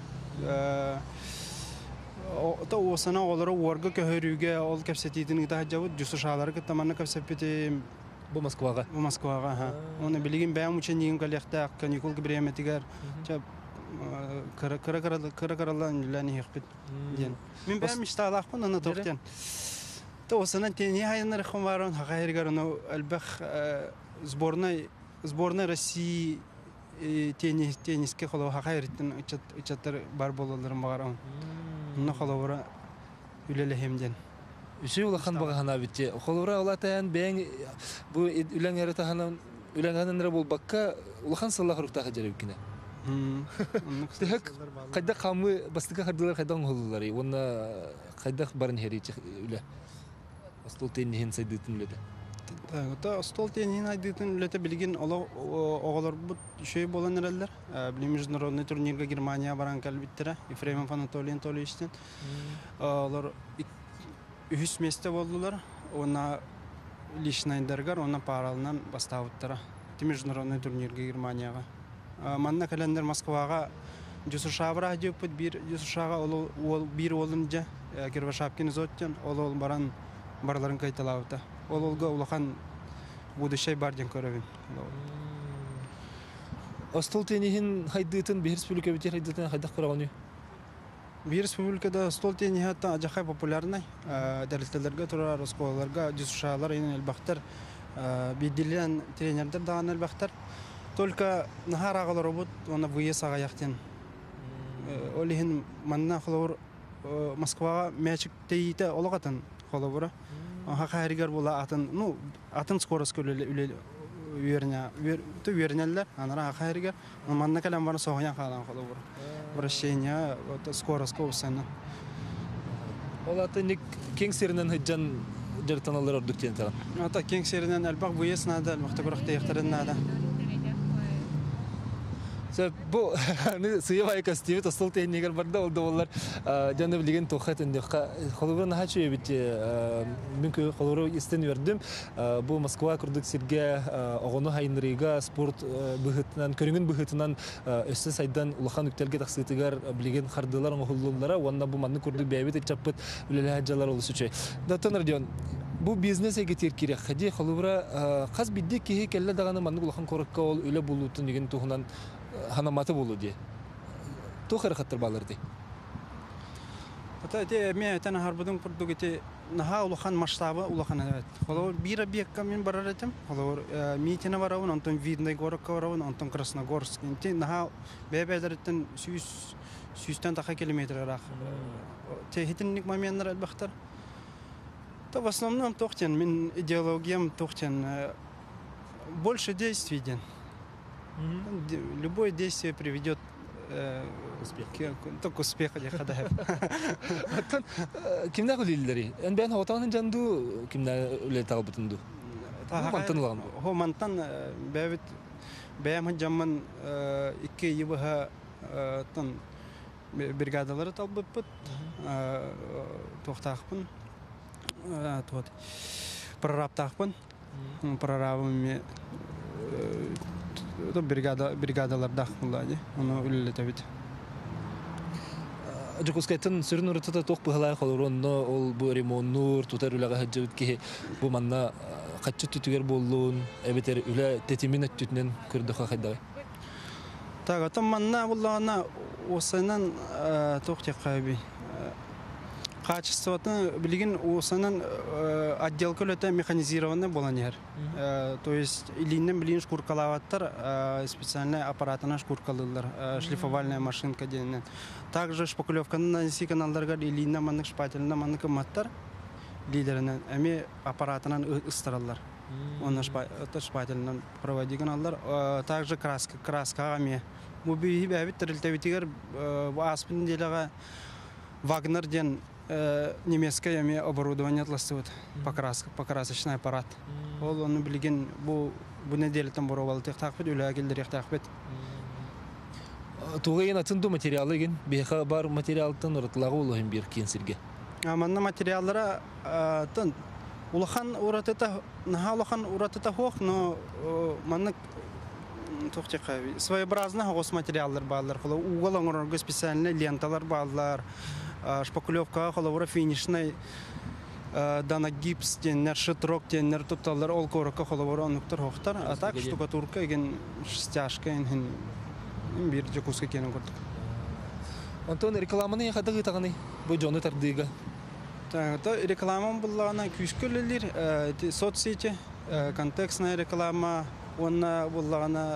Та осана олары орга көһөрүгө ол кепсетидин да жабыт жусушалары таманна кепсепити Бу Москваға. в Москвага, ха. Оны билигин бәм үчен нигин коллекта каникул гибреметигер. Ча кара кара кара кара каралан лани хипит. Ден. Мен бәм ишталах бун аны токтен. Та осана тени хайнар хомарон хагайргар аны албах сборная сборная России теннис тенниске холо хагайртын ичат ичаттар бар болалар магарам. Мына холовра үлеле хемден. Үші улахан бағана бітте. Қолыра олатаян бәң бұл үләң әрі таханан үләңғанын әрі бол баққа улахан сыллақ ұрықтағы жарып кіне. Тәхік қайдақ қамы бастыққа қардылар қайдақ ұғылылары. Оны қайдақ барын хәрі үлі. Стол теннихен сайдытын үледі. Стол теннихен айдытын үледі білген оғалар бұд үшей болан әрәлдер. Білі международный турнирға Германия баран кәлбіттірі. Ефремов Анатолий Анатольевичтен. Олар Үхіс месте болдылар, она личный дәргар, она паралынан бастауыттара. Ти международный турнирге Германияға. Манна кәлендер Москваға Жусушабыра дөппіт, бір Жусушаға ол бір олынжа, Кирвашапкин зоттен, ол ол баран барларын кайталауыта. Ол олға улахан будущай барден көрөвін. Остол тенихин хайдытын, бір республика бітер хайдытын хайдақ көрағаны? В республикада стол теннихата жахай популярный. Дәрілтелерге тұрар, осколаларға, жүзушалар, ен әлбақтар, бейділен тренердер даған әлбақтар. Только нахар ағылар обуд, оны выез ағаяқтен. Олихин манна қолауыр Москваға мәчік тейті олығатын қолауыра. Хақа әрігер бола атын, ну, атын скорост көлі үлелі. Увернеллер, анара ахайригер, манна калам бана соғаян қалан қолы бұр. Вращение, скорость көбісені. Ол аты нек кең серінен хыджан жартаналар ордық тен тағын? Ата кең серінен әлбақ бұйес нады, әлбақты құрықты еқтірін нады. Бұл сүйе бай костюмі тостол тейнегер барда, олда олар жаны білеген тоқат өндеққа. Қолыбыры наға чөе бітте, мүнкі қолыбыры істен өрдім. Бұл Москва күрдік серге оғыны хайынырыға спорт бұғытынан, көріңін бұғытынан өсті сайдан ұлақан үктелге тақсытығар білеген қардылар оңғылылары, онына бұл манны күрдік бәйбет етчаппыт үлелі әджалар олысы чөй. Даттан Родион, бұл бизнес әгетер керек. Қади қолыбыры қаз бидде кейі кәлі дағаны манны ұлақан қорыққа ол үлі болуытын деген тұғынан ханаматы болу де. Тухар хаттыр балар де. Ата те мен тана харбудың пурдук эти наха улахан масштабы улахан evet. Холор бир объектка мен барар этим. Холор митина барабын, антон видный городка барабын, антон Красногорск. Те наха бебедерден сүйстен таха километрарак. Те хитинник моменттер албахтар. То в основном тохтен мен идеологиям тохтен больше действий ден. Любое действие приведет э, успех. К, к успеху. Кимнә гөлилләре? Эн бән хатанын жанду кимнә үле тагыбытынды. Мантан лаган. Хо мантан бәвит бәм jamman ике йыбыга тан бригадалары талбыт бит. Тохтакпын. Тот. Прораптакпын. Прорабым это бригада бригадаларда хулады. Оны үлелете бит. Жокускайтын сүрүн уртата ток быгалай холоронно ол бу ремоннур тутар үлага хаҗыбыт ки бу манна каччы түтүгер боллун эбетер үле тетимин өттүтнен көрдө хакайда. Так, атам манна буллана осанан тохтя кайби. Качеството билген осанан отделка лета механизированный боланер. То есть илинен билин шкуркалаваттар специальная аппаратына шкуркалылар, шлифовальная машинка денен. Также шпаклевка на си каналдарга илинен маннык шпательна маннык маттар лидеринен эми аппаратынан ыстыралар. Оны шпательнан проводиган алар. Также краска краска ами Бу бии бәбит тирилтебитигер бу аспин делага Вагнер ден немецкое яме оборудование тластыбыт. Покраска, покрасочный аппарат. Ол оны билген бу бу неделетен боровал тактакпыт үлә келдерек такпыт. Тугайын атын ду материалы ген беха бар материалтын ырытлагы улыгын бир кенсирге. Аманна материаллара тын улахан уратыта наха улахан уратыта хох, но маннык тохтека своеобразно гос материаллар баллар. Холо уголоңорго специальный ленталар баллар. Шпаклевка холовра финишный дана гипс теннер шитрок теннер тупталар ол коракка холовра нуктар хохтар. А так штукатурка ген стяжка ин бир жакуска кенен көрдүк. Антон рекламаны хадыгы таганы бу жоны тардыга. Та реклама буллана күскөллер соцсети контекстная реклама онна буллана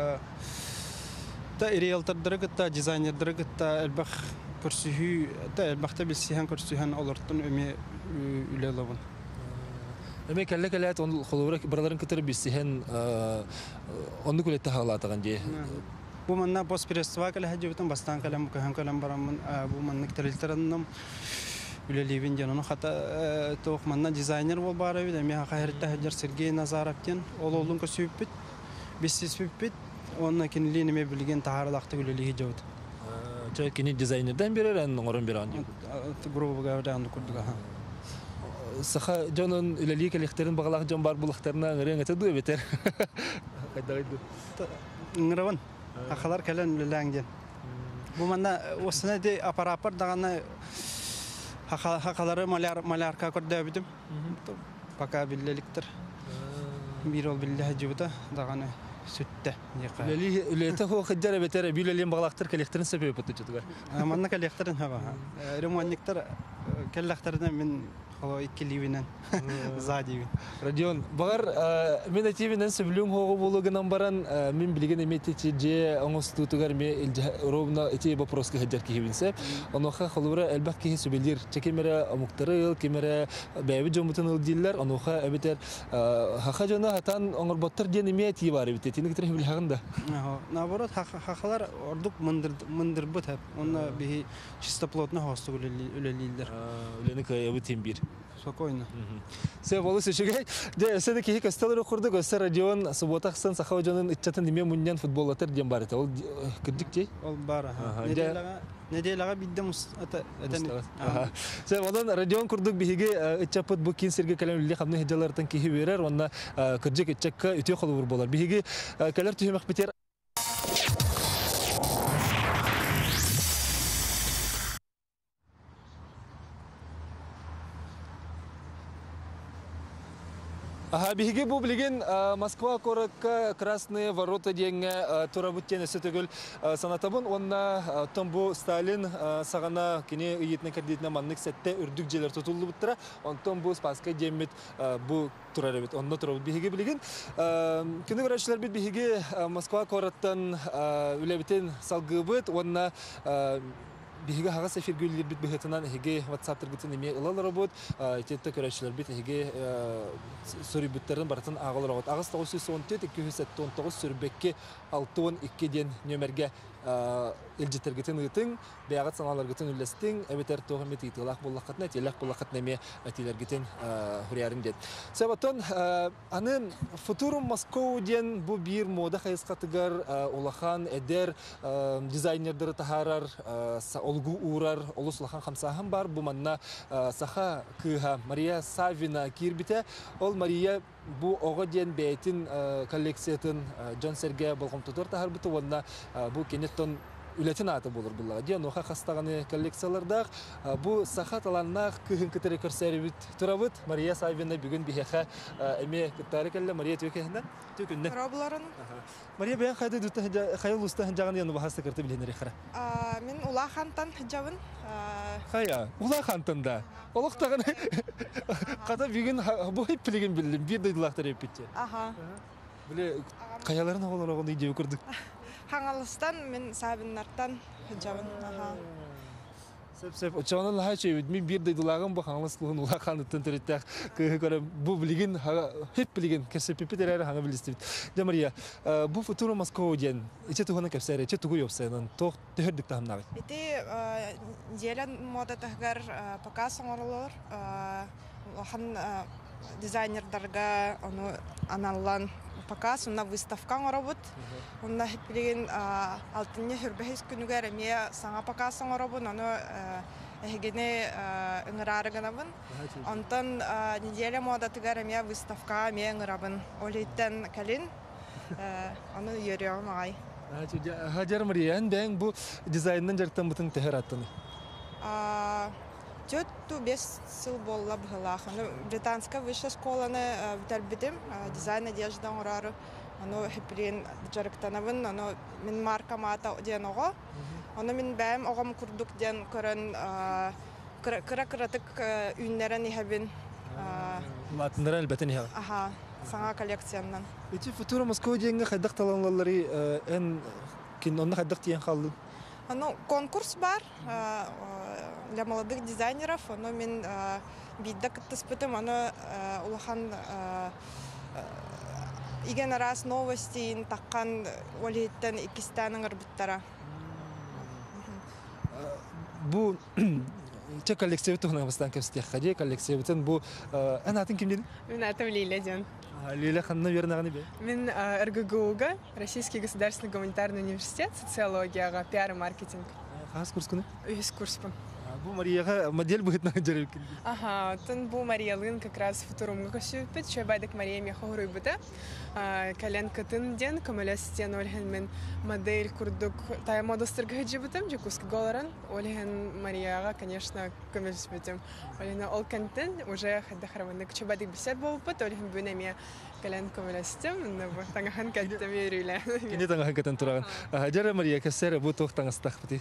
та риэлтордыр гытта дизайнердыр гытта элбах көрсүхү та элбахта билсихан көрсүхан олортун өме үлелобун. Эме келле келет он холовра барларын кытыр билсихан онду күлетте халатаган же. Бу манна постпресства кале хаҗыбытын бастан калам каһан калам барамын бу маннык терилтереннем үлелибин жаныны хата тох манна дизайнер бол бары биде ме хәйрәттә хаҗар Сергей Назаровтен ол олун көсүппит бисиспит онна кинлине ме билген тахарлакты үлелиги жабыт. Ча кини дизайнерден беререн орын беран. Группа гавдан курдуга. Саха жанын үлелиги келектерин багалак жан бар булактарына гырын этеду бетер. Кайдайды. Ngıravın. Akhalar kelen lülängen. Bu manna osuna de aparapar dağına hakaları malar malarka kördöbüdüm. Paka billeliktir. Bir ol billahi jibda dağına sütte. Leli lete ho xajjara betere bilelin bağlaktır kelekterin sebebi patıçıdıgar. Manna kelekterin hava. Remonniktir kellekterden min Хало иккиливинен задивин. Родион, бар мен ативинен сөйлөң хого булугынан баран мен билген эметичи же оңостутугар ме ровно эти вопроски хаджар кибинсе. Оноха холура элбак ки сөбелир. Чекемере амуктары, кемере бәби жомутун диллер, оноха эбетер хахажона хатан оңорботтар ден эмети бар бит. Тини китре билганда. Наоборот, хахалар ордук мындыр мындыр бут хеп. Онна би чистоплотно хосту үлелилдер. Үлени кайбытым бир. Спокойно. Все, волосы шагай. Да, все-таки их осталось курдук, все Родион, субботах сын сахавджанын итчатын неме муннян футболатыр дем бар. Это ол кырдик Ол бар. Неделяга, неделяга биддем ата ата. Ага. Все, одан Родион курдук биге итчапыт бу кин серге калем лили хабны хеджалартан кихи берер, онна кырдик итчакка үтө холур болар. Биге калер түймөк битер. Ага, биге бу билген Москва коракка Красные ворота деңе турабуттен өсөтөгөл санатабын. Онна Томбу Сталин сагана кини ыйытны кредитне маннык сетте үрдүк желер тутулду буттара. Онтон бу Спаска демит бу турарыбыт. Онна турабут биге билген. Күнү көрөчүлөр бит биге Москва кораттан үлебитен салгыбыт. Онна биге хагас эфиргүллер бит бихетинан хиге WhatsApp тергитин эме ылалар бут. Тетте көрөчүлөр бит хиге сөрүбүттерин бартын агалар агат. Агыс тогуз жүз он төрт эки жүз он тогуз сөрүбекке алты он эки ден нөмерге элжитергитин ытың, бягат саналаргытын үллестиң, эбетер тогымет итылак буллакатна, телак буллакатна ме атилергитин хурярын дет. Себатон анын Futurum Moscow ден бу бир мода хайыскатыгар улахан эдер дизайнердер тахарар олгу урар олуслахан хамсахан бар. Бу манна саха кыха Мария Савина кирбите. Ол Мария бу ого ден бейтин коллекциятын Джон Сергей болгомтутор тахар буту вонна бу кенеттон үлетин аты болыр булла. Ден оха хастаганы коллекцияларда бу саха таланнак кыхын кытыры көрсөрүбүт турабыт. Мария Савина бүгүн бихеха эме кыттары келле Мария төкөһүнөн төкүндө. Робларын. Мария бен кайды дутта хайыл уста жагын яны бахаста кырты биленер ихра. А мен улахантан жабын. Хая, улахантанда. Олуктагын ката бүгүн бу хеп билген билдим. Бир дыйлактар эпитти. Аха. Биле каяларын агаларагын идея көрдүк. Хаңалыстан мен сабыннартан жабын. Аха. Сеп-сеп, очоны лаха чөйбүт, мен бир дайдылагын бу хаңлыслыгын улахан ыттын төрөттөк. Кыгы бу билген, хеп билген, кесепипи терәре хаңа билистибит. Де Мария, бу Футуро Москва ден, иче туганы кепсәре, иче тугу ёпсәнен, тох төһөрдүк тахмнабыт. Ити делен мода тахгар показ оңорлор, хан дизайнердарга ону аналлан показ, на выставка оңоробут. Онна хепилеген алтынне хүрбәһис күнүгә ремия саңа показ оңоробут, ону эхгене ыңырары гынабын. Онтон неделя мода тахгар ремия выставка ме ыңырабын. Олиттен калин, ону йөрөм агай. Хаджар Мария, бәң бу дизайннан жарттан бутын төһөр аттыны. Тётту бес сыл болла быһылах. Аны британская высшая школаны битәрбидим, дизайн одежда орары. Аны хеприн жарыктанабын, аны мин марка мата ден ого. Аны мин бәм огам курдук ден көрөн кыра-кыратык үннәрен иһәбин. Матныран әлбәттә иһә. Аха, саңа коллекцияннан. Ичи Футуро Москва денге хайдак таланлары эн кин онна хайдак тиен калды. Ну, конкурс бар для молодых дизайнеров, но мен биддак испытым, оно улахан иген раз новости таккан олиттен икистаның арбиттара. Бу че коллекция тухна бастан кепстех хади коллекция бутен бу эн атын ким дин? Мен атым Лиля Ден. Лиля ханна вернаганы бе. Мен РГГУга, Российский государственный гуманитарный университет, социология, пиар и маркетинг. Хас курс күнү? Үз курспын. Бу Марияга модель будет на жарып килди. Ага, тон бу Мария Лын как раз футурумга көсүппүт, чөбайдык Мария мехоруй бута. Кален кытын ден, көмөлөстен олген мен модель курдук, тая модастырга жибутым, жекуски голоран. Олген Марияга, конечно, көмөлөспүтүм. Олген ол контент уже хадахарамындык чөбайдык бисет болуппут, олген бүнеме кален көмөлөстүм, но таңахан каттым үйрүлө. Кине таңахан каттан тураган. Жара Мария кесер бу тох таңастак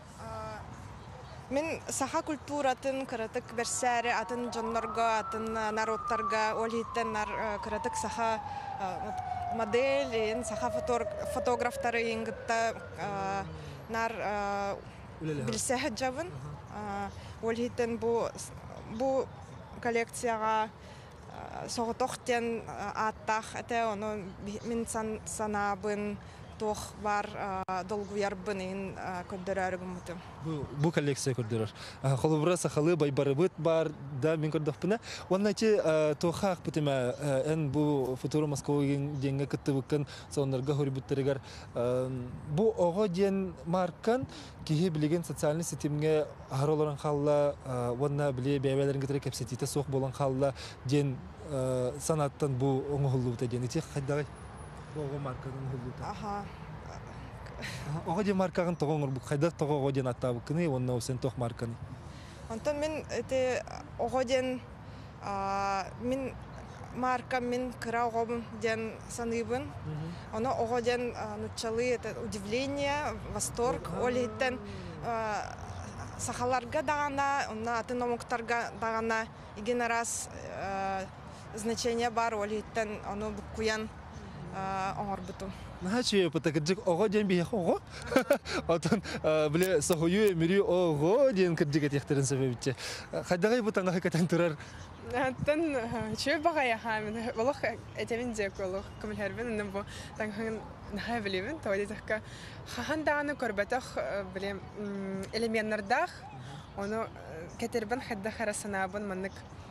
Мен саха культуратын кыратык берсәре атын жоннорга, атын народтарга, олиттен нар кыратык саха модель, саха фотографтары ингитта нар билсәһә жабын. Олиттен бу бу коллекцияга соғытоқтен аттах, әтә оны мен санабын тох бар долгуярбын ин көддөрөрүм мутум. Бу бу коллекция көддөрөр. Холубра сахалы байбарыбыт бар да мен көрдөппүнө. Онна чи тохак бутема эн бу Футуро Москва денге кыттыбыккан соннорга хорбуттарыгар бу ого ден маркан кихи билеген социальный сетимге харолоран халла онна биле бебелерин гетре кепсетите сок болон халла ден санаттан бу оңголубута ден ити хайдагай ого маркадан хулута. Аха. Ого ден маркаган тогоңор бу хайда того ден аттабы кыны онна усен тох марканы. Онтон мен эте ого ден мен марка мен кыра ого ден саныбын. Оно ого ден нучалы это удивление, восторг, олиттен сахаларга дагана, онна атын омуктарга дагана иген раз значение бар олиттен оно букуян оңорбуту. Нахачи патакаджик ого ден бие ого. Отон биле сохою мири ого ден каджик яхтерен себепче. Хайдагай бутанга хакатан турар. Тан чөй багая хамин. Волох этемин жеколох көмөлһәрбен нем бу таңхан нахай билебен. Тавадитакка хахандаганы көрбәтөх билем элементлердах. Оны кетербен хадда харасанабын маннык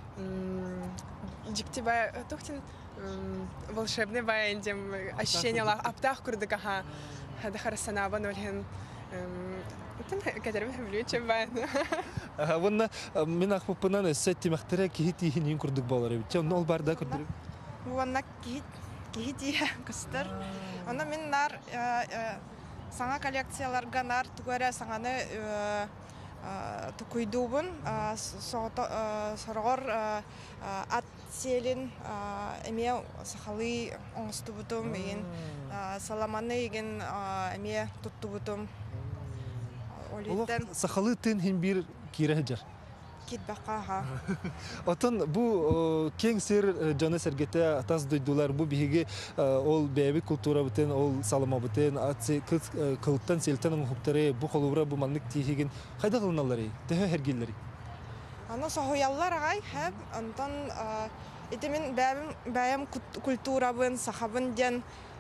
диктиба тохтин волшебный баяндем ощущение ла аптах курдык аха хадда харасанабын олген тан кетербен хәблүче баян. Вонна мен ахпупынан сетти махтара кихити хинин курдык болар. Чон ол барда курдык. Вонна кихит кихити кыстыр. Аны мен нар саңа коллекцияларга нар тугара саңаны тукуйдубун соргор ат селин эме сахалы оңстубутум еген саламаны еген эме туттубутум олиттен сахалы тен хин бир кире жар китбаққа, ха. Отон бу кең сер жаны сәргете атас дойдулар бу биһиги ол бәби культура бутен ол салыма бутен атсы кылттан селтен уңуптары бу холура бу маннык тихиген кайда кылыналары тәһә хәргилләри. Аны соһуяллар агай, һәм антан ите мен бәбим бәям культура бен сахабын ден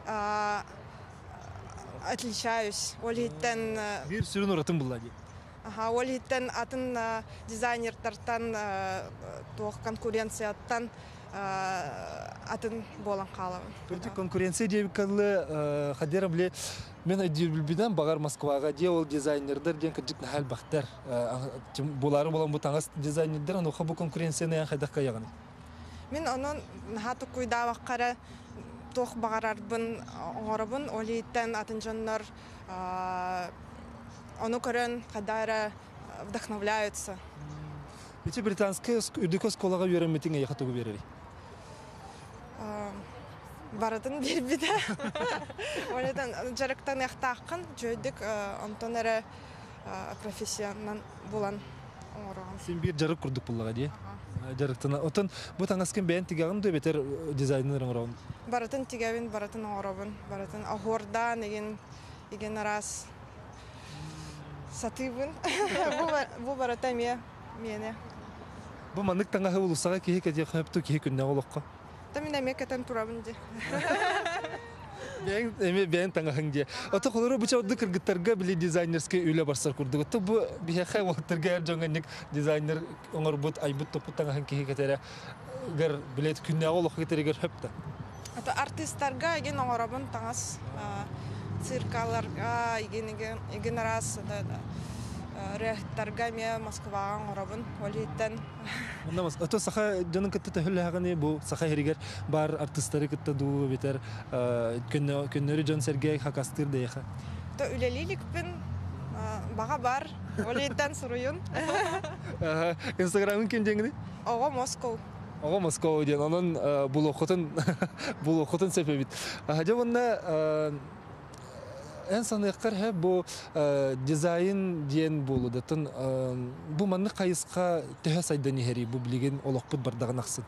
отличаюсь. Ол хиттен Бир сүрүн уратын буллади. Ага, ол хиттен атын дизайнердартан туох конкуренцияттан атын болан калабын. Төрти конкуренция деп каллы хадера биле мен айдыр билбиден багар Москвага де ол дизайнердер ден кыжык хал бактар. Булары болан бу таңас дизайнердер аны бу конкуренцияны хайдакка яганы. Мен анын хаты куйда ваккара туох багарарбын оңорабын ол хиттен атын жаннар Оно көрөн кадара вдохновляются. Эти британские үдүкө сколага үйрөнмөтүңө яхатыгы берери. Баратын бербиде. Оледан жарыктан яктакын жөйдүк онтон эре профессионан булан оңорган. Сен бир жарык курдук буллага ди. Жарыктан отон бу таңаскын бен тигагын да бетер дизайнер оңорган. Баратын тигавин, баратын оңорабын, баратын ахордан деген деген раз Сатыбын. Бу барата ме мене. Бу маннык таңга улусага кихи кете хәптү кихи күннә олокка. Та мен мекатан турабын ди. Бен эме бен таңга хәңге. Ата холоры бу чавды кыргыттарга биле дизайнерская үйле барсар курдык. Та бу бихе хай вакыттарга жongынник дизайнер оңор бут айбут топу таңга хәң кихи кетере гер билет күннә олокка кетерегер хәпта. Ата артистларга ген оңорабын таңас циркаларга игенеген иген раз да рехтарга ме Москвага оңорабын олиттен. Намас ато саха жанын кытты тәһүлле хаганы бу саха херигер бар артистлары кытты ду бетер көннө көннөрү жон Сергей хакастыр дейха. То үлелилик бен бага бар олиттен суруйун. Инстаграмын кем деңди? Ого Москва. Ого Москва ден анын булохотун булохотун себебит. Хажавынна En sanıqlar hep bu dizayn diyen bolu datın bu manlı kayısqa tehe saydan heri bu bilgen oloqput bardağın aqsın.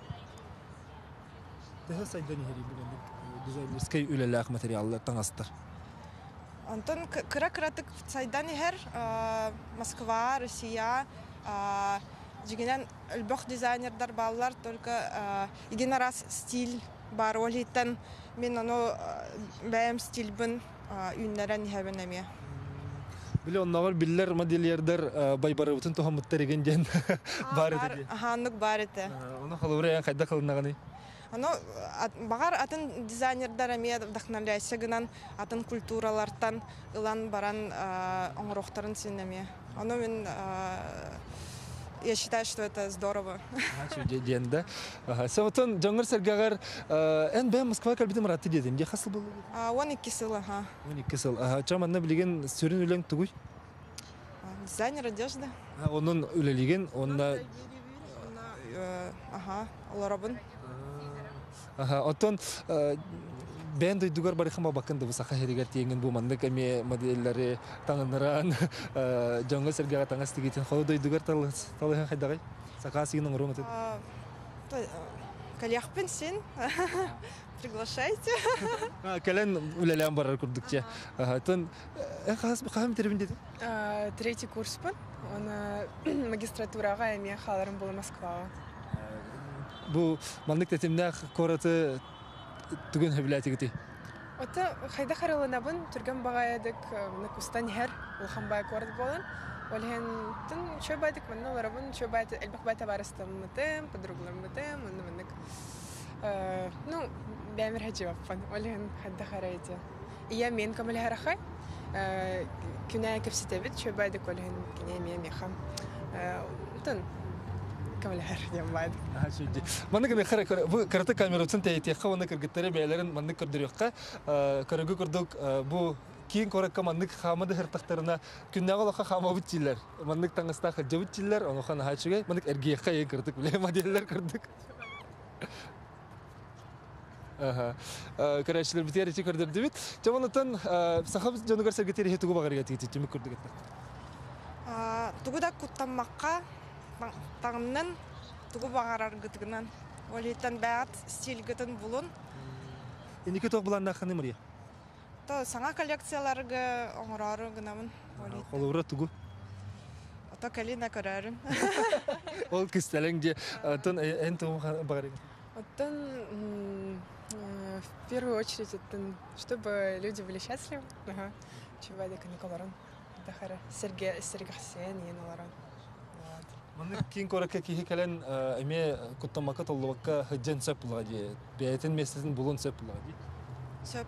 Tehe saydan heri bu manlı dizaynerskay ülelaq materiallar tanastar. Антон кыра-кыратык сайдан her Москва, Россия дигенен өлбөх дизайнердар баллар только иген раз стиль бар олиттен мен аны бәем стильбин Үннәрен хәбенеме. Биле оннагыр биллер модельердер байбарыбытын тухамыттар еген ден бар иде. Ханнык бар иде. Аны халыуры кайда кылынаганы? Аны багар атын дизайнердар эме вдохновляйся гынан атын культуралардан ылан баран оңрохтарын синеме. Аны мен Я считаю, что это здорово. Денде. Саватон Джангар Сергагар эн бэ Москва калбитим раты дедин. Де хасыл болду? Он iki сыл, ага. Он iki сыл. Чаманна билген сүрүн үлең тугуй? Дизайнер одежды. Onun үлелеген, онна ага, оларабын. Ага, отон ben duydugar barıqıma bakındı bu saqa heriger tiyengin bu mandık eme modellari tаңыныран Джангар Сергага таңас тигетін қолы duydugar талыған қайдағай? Сақа сигінің ұрын өтеді? Калияқпен сен приглашайте. Кәлен үлелән барар күрдікче. Қағым теребін деді? Третий курс пын. Оны магистратураға әме қаларым болы Москваға. Бұл мандық тәтемнәқ кораты түген хөбіләті кеті? Оты қайда қарылынабын түрген бағайадық кустан хәр ұлханбай корат болын. Олген тын чөй байдық мұнны оларабын чөй байды әлбәқ байта барыстым мұтым, подругларым мұтым, мұнны мұннык. Ну, бәмір хәджі баппан. Олген қайда қарайды. Ия мен көмілі харақай. Күнә көпсетебет чөй байдық олген кене мен мехам. Тын көмілі хар дем байдық. Манны кеме қара бұл карата камератын тәйетеққа, оны кіргіттері бәйлерін манны көрдіріққа. Көрігі көрдік бұл кейін коракка маннык хамады хыртақтарына күннәғы олаққа хамабыт жиллер. Маннык таңыста қылжабыт жиллер, онықан хачугай, маннык әргейққа ең кірдік, біле моделлер кірдік. Көрәшілер бітер ечі көрдірді бит. Жаманытын сақап жонығар сәргетері хетуғы бағар гәті кеті, жемік көрдік етті. Тугуда куттаммаққа таңнан тугу багарар гытгынан. Олитан бәт стиль гытын булун. Инеке тох буланда ханы Мария. То саңа коллекцияларга оңорары гынамын. Олура тугу. Ата калина көрәрін. Ол кистелең де тон эн том багарыгы. Оттон, м, э, в первую очередь, оттон, чтобы люди были счастливы. Ага. Чего это каникуларан? Дахара. Сергей Сергахсен и Наларан. Маны кин коракка кихи кален эме куттамака толлуакка хыджан сөп булаги. Бейтин месетин булун сөп булаги. Сөп.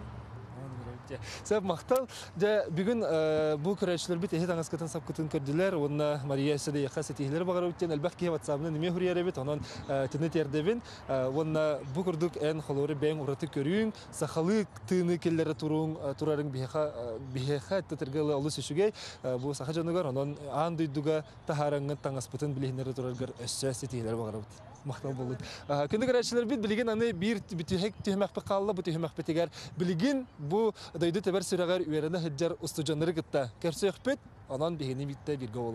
Сөп мактал. Же бүгүн бу көрөчлөр бит эхи таңаскатын сапкытын көрдүлөр. Онна Мария Саде яка сетихлер багар өттен албак WhatsApp-ны неме хурьяре бит. Онон тине тердебин. Онна бу көрдүк эн холоры бен ураты көрүң. Сахалы тыны келлере турун турарын бихаха бихаха тетергеле олус ишүгей. Бу саха жаныгар онон ан дүйдүгө тахараңын таңаспытын билихнери тураргар өссө сетихлер багар бит. Мактал болду. Күндө көрөчлөр бит билген аны бир битүхек төхмөк бакалла бу төхмөк битигер билген бу дойду тебер сүрәгәр үеренә хәҗҗәр устуҗаннары гытта. Кәрсәхпет анан бигени битте биргә ул.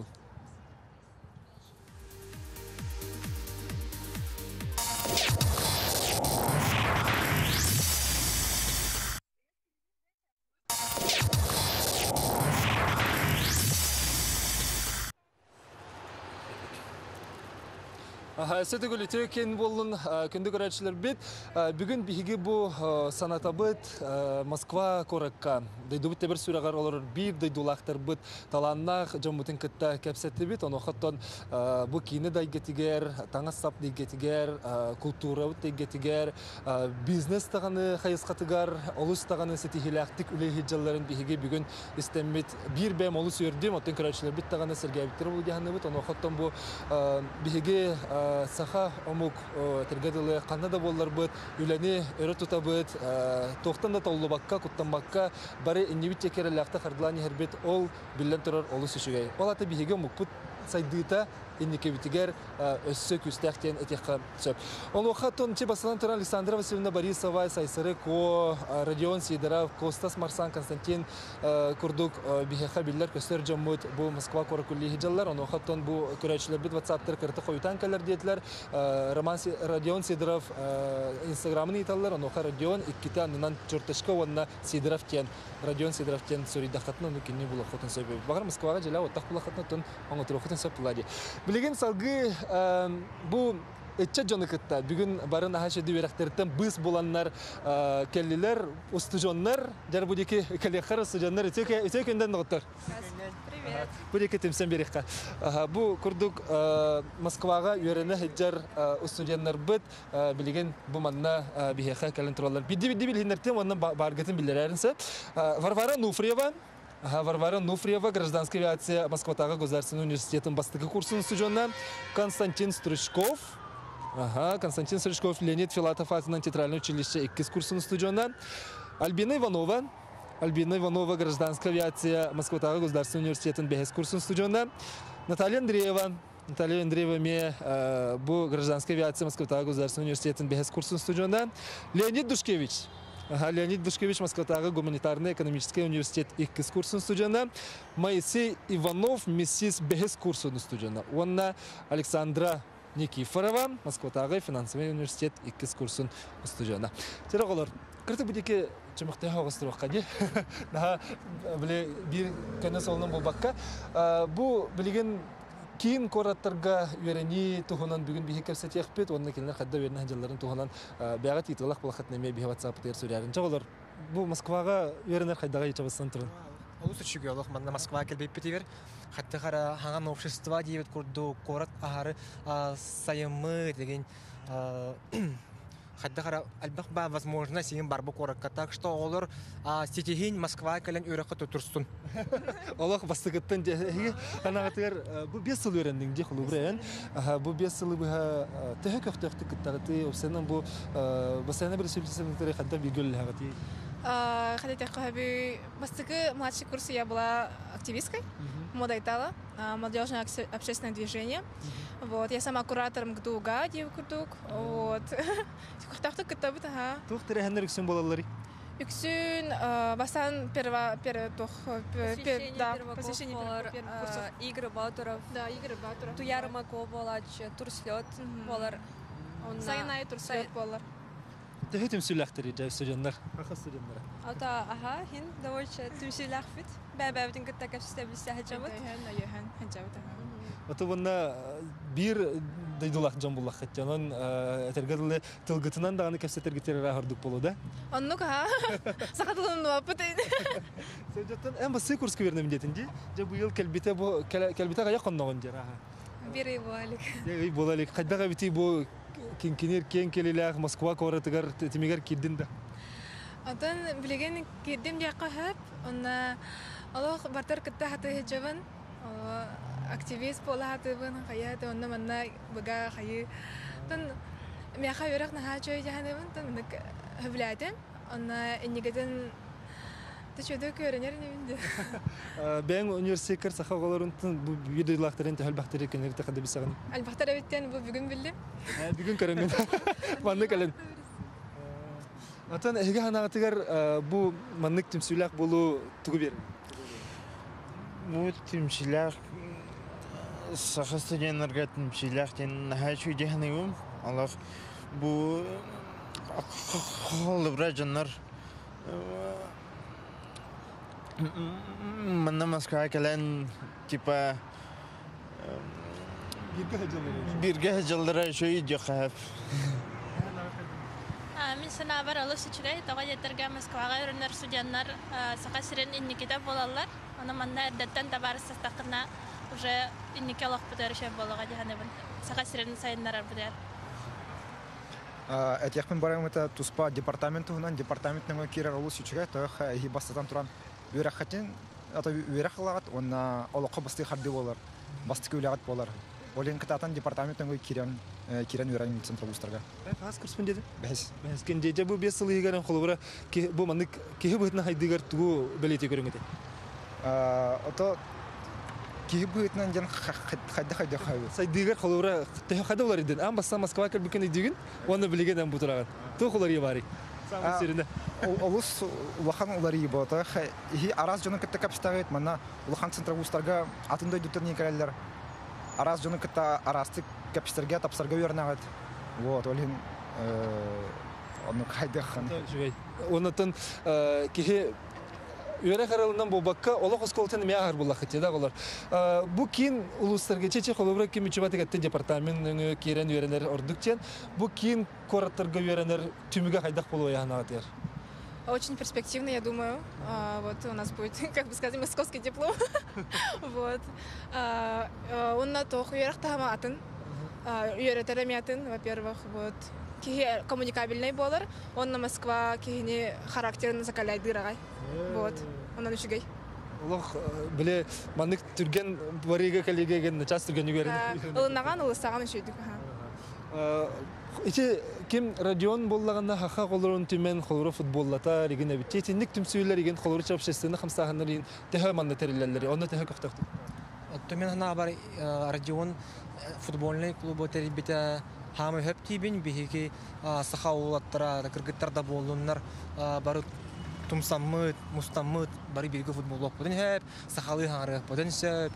Сөтігілі төкен болын күнді көрәтшілер бет. Бүгін бігі бұл санатабыт Москва коракка. Дайду бітті бір сүрағар олар бір дайдулақтар бұд таланнақ жамутын күтті кәпсетті бет. Оны қаттан бұл кейіні дайгетігер, таңас сап дайгетігер, культура бұд дайгетігер, бизнес тағаны қайысқатығар, олыс тағаны сетихиләқтік үлейхі жалларын бігі бүгін істемет бір бәм олыс өрдім. Оттен көрәтшілер бет тағаны сәргәбіктер бұл дегені бұд. Оны қаттан бұл бігі саха омук тергеділі қанада болар бұд, үләне өрі тұта бұд, тоқтан да таулы баққа, құттан баққа, бары иннебіт текері ләқті қардыланы әрбет ол білден тұрар олы сүшігей. Ол аты бігеге мұқпыт сайдыта иннеке бітігер өссі күстәқтен әтеққа сөп. Ол оқаттон че басылан тұран Александра Васильевна Борисова, Сайсыры, Ко, Родион Сидоров, Костас Марсан, Константин Курдук, бігеға білдер көстер жаммыд бұл Москва коракулли хиджалар. Он оқаттон бұл көрәтшілер біт ватсаптар кірті қойытан кәлер детлер. Родион Сидоров инстаграмын еталар. Он оқа Родион иккіті анынан чорташқа онына Сидоров кен. Родион Сидоров кен сөрейдақатына оны кенне бұл оқытын сөйбей. Бағар Москваға жела оттақ бұл оқытына тұн оңытыр оқытын сөп бұлади. Билеген салгы бу этче жоны кытта бүгүн барын ахашы диберектерден быз боланнар келлилер устужоннар жар будеки келехар устужоннар өтөкө өтөкөндөн доктор. Привет. Будеки темсен берекка. Бу курдук Москвага үйрөнө хеджар устужоннар бит билеген бу манна бихеха келен туралар. Бидди бидди билинерден онун баргатын билереринсе. Варвара Нуфриева Варвара Нуфриева, гражданская авиация Москватага государственного университета бастыгы курсын студиона. Константин Стручков. Ага, Константин Стручков, Леонид Филатов, Атинан театральное училище иккис курсын студиона. Альбина Иванова. Альбина Иванова, гражданская авиация Москватага государственного университета бехес курсын студиона. Наталья Андреева. Наталья Андреева ме бу гражданская авиация Москватага государственного университета бехес курсын студиона. Леонид Душкевич. Леонид Душкевич, Москватага гуманитарный экономический университет иккис курсын студиона. Моисей Иванов, миссис бехес курсын студиона. Онна Александра Никифорова, Москватага финансовый университет иккис курсын студиона. Тераголор, кырты будеке чымыкты хагыстырып кади. Да, биле бир көне солнун болбакка. Бу билген кин кораттарга үйрени тухунан бүгүн бихи көрсөтөкпүт, онун келер кадда берне хажаларын тухунан бага титулак булакат неме бихи WhatsApp тер сүрәрин. Чаголор, бу Москвага үйренер кайдага ичабыстан турун. Олус үчүгө олох манда Москва келбейт битивер. Хатта кара ханган общество диет курду корат ахары сайымы деген хатта кара албак ба возможно син барбы коракка, так что олор сетихин Москва келен үйрөккө тутурсун. Олох бастыгыттан же анагатыр бу бес жыл үйрендиң же хулубрен. Бу бес жыл бу төхөктөктү кыттагыты осенен бу басана бир сүлсүнтөр хатта бигөл хагати. Хотите хобби бастыгы младший курс я была активисткой мода Итала, молодежное общественное движение. Вот, я сама куратором ГДУГа, Дев Курдук. Вот. Куртахты кытабыт, ага. Тухтыры ханнерик символалары. Үксүн басан перва пер тох Посвящение да первого посвящение курса, первого курса. а, Игорь Батуров, Да, Игорь Батуров. Туяр Маковолач, Турслет, Болар. Сайнай турслет болар. Тэхэ тэмсүүлэхтэр ижээ студенттар. Хахас студенттар. Ата, ага, хин довольно тумсилахфит. Бәбәбдин кытта капстабилсе хаҗабыт. Хан аяхан хаҗабыт. Ото бунна бир дайдулах жамбуллах хаттанан этергәле тылгытынан дагы кәсәтергә рахырдык булуда. Оннук ха. Сахатлын вапыт. Сәҗәттән әм басы курска бернем дитенди. Җә бу ел кәлбитә бу кәлбитә гая коннагын җара. Бире валик. Ей булалык. Кайдага бити бу кинкинер кен келеләх Москва коратыгар тимигәр киддин да. Атан билеген киддим якка хап. Онна Аллах бартар кытта хаты хаҗабын. Активист пола хатыбын хаят онна манна бага хай. Тан мяха верак на хачой җаныбын тан ник хавлатен. Онна иннигеден төчөдө көрөнер инде. Бәң университет сахагаларын бу видеолардан тәһәл бахтары кенер тәкъдим бисәгән. Албахтар биттен бу бүген билдим. Бүген көрәмен. Манны кален. Атан эге ханагатыгар бу маннык тимсүләк булу тугы бер. Бу тимсүләк сахас студентларга тимсүләк тен хачу җаһанным. Аллах бу холбра җаннар Манна Москва кален типа бирге җылдыра шуй җахап. Мин сана бар алып сичрей тага ятырга Москвага өрнөр студентлар сакасырын инникедә булалар. Аны манна әдәттән табарысы тақына уже инникелок бутарыша болага җаныбын. Сакасырын сайыннар бутар. Әтәкмен барамыта туспа департаментунан департаментның кирер алып сичрей тага хибастан туран Верахатин, это верахлагат, он на олоко басты хабди болар, басты кулягат болар. Олен кататан департаментный кирен кирен верань центра устрага. Хас курс мендеди? Бәс. Бәс кенде җабу бес ел егәрен холбара ки бу маннык ки бутна хайдыгар тугу белете көрөңгәте. А, ото ки бутнан җан хадда хадда хавы. Сайдыгар холбара тә хадда булар иден. Ам баса Москва кер бикен идеген, оны билгән бутыраган. Тухулар ябари. Олус улахан улары ебота. Хи араз жонун кытта капстагыт, мана улахан центра устарга атындай дүттерни керәлләр. Араз жонун кытта арасты капстарга тапсарга вернагат. Вот, олин э оны кайда хан. Онотон ки Үйрә харалынан бу бакка олох осколтын мягар булах тида голар. Бу кин улустарга чече холобра ким чебатыга департаментның кирен үйрәнер ордуктен. Бу кин кораттарга үйрәнер түмүгә хайдак болу яна атер. Очень перспективно, я думаю. А, вот у нас будет, как бы сказать, московский диплом. Вот. А, он на то хуярах таматын. Үйрәтеремятын, во-первых, вот. Ки коммуникабельный болар, он на Москва ки характерын закаляйды рагай. Вот. Он өчүгөй. Улох биле маннык түрген барыга коллегаген час түрген үйрәнер. Улынаган улысаган өчөйдүк. Э иче ким радион боллаганда хаха колорун түмен холоро футболлата регене битетинник түмсүйлөр еген холоро чапшестен хамсаганнарын тэхэ манны териллерлери. Онда тэхэ коктокту. Түмен хана бар радион футбольный клубы тербите Хамы хөптибин биһиги сахаулаттара кыргыттарда болуннар бары тумсаммыт мустаммыт бары бирге футболлок бүтүн хеп сахалы хары бүтүн сөп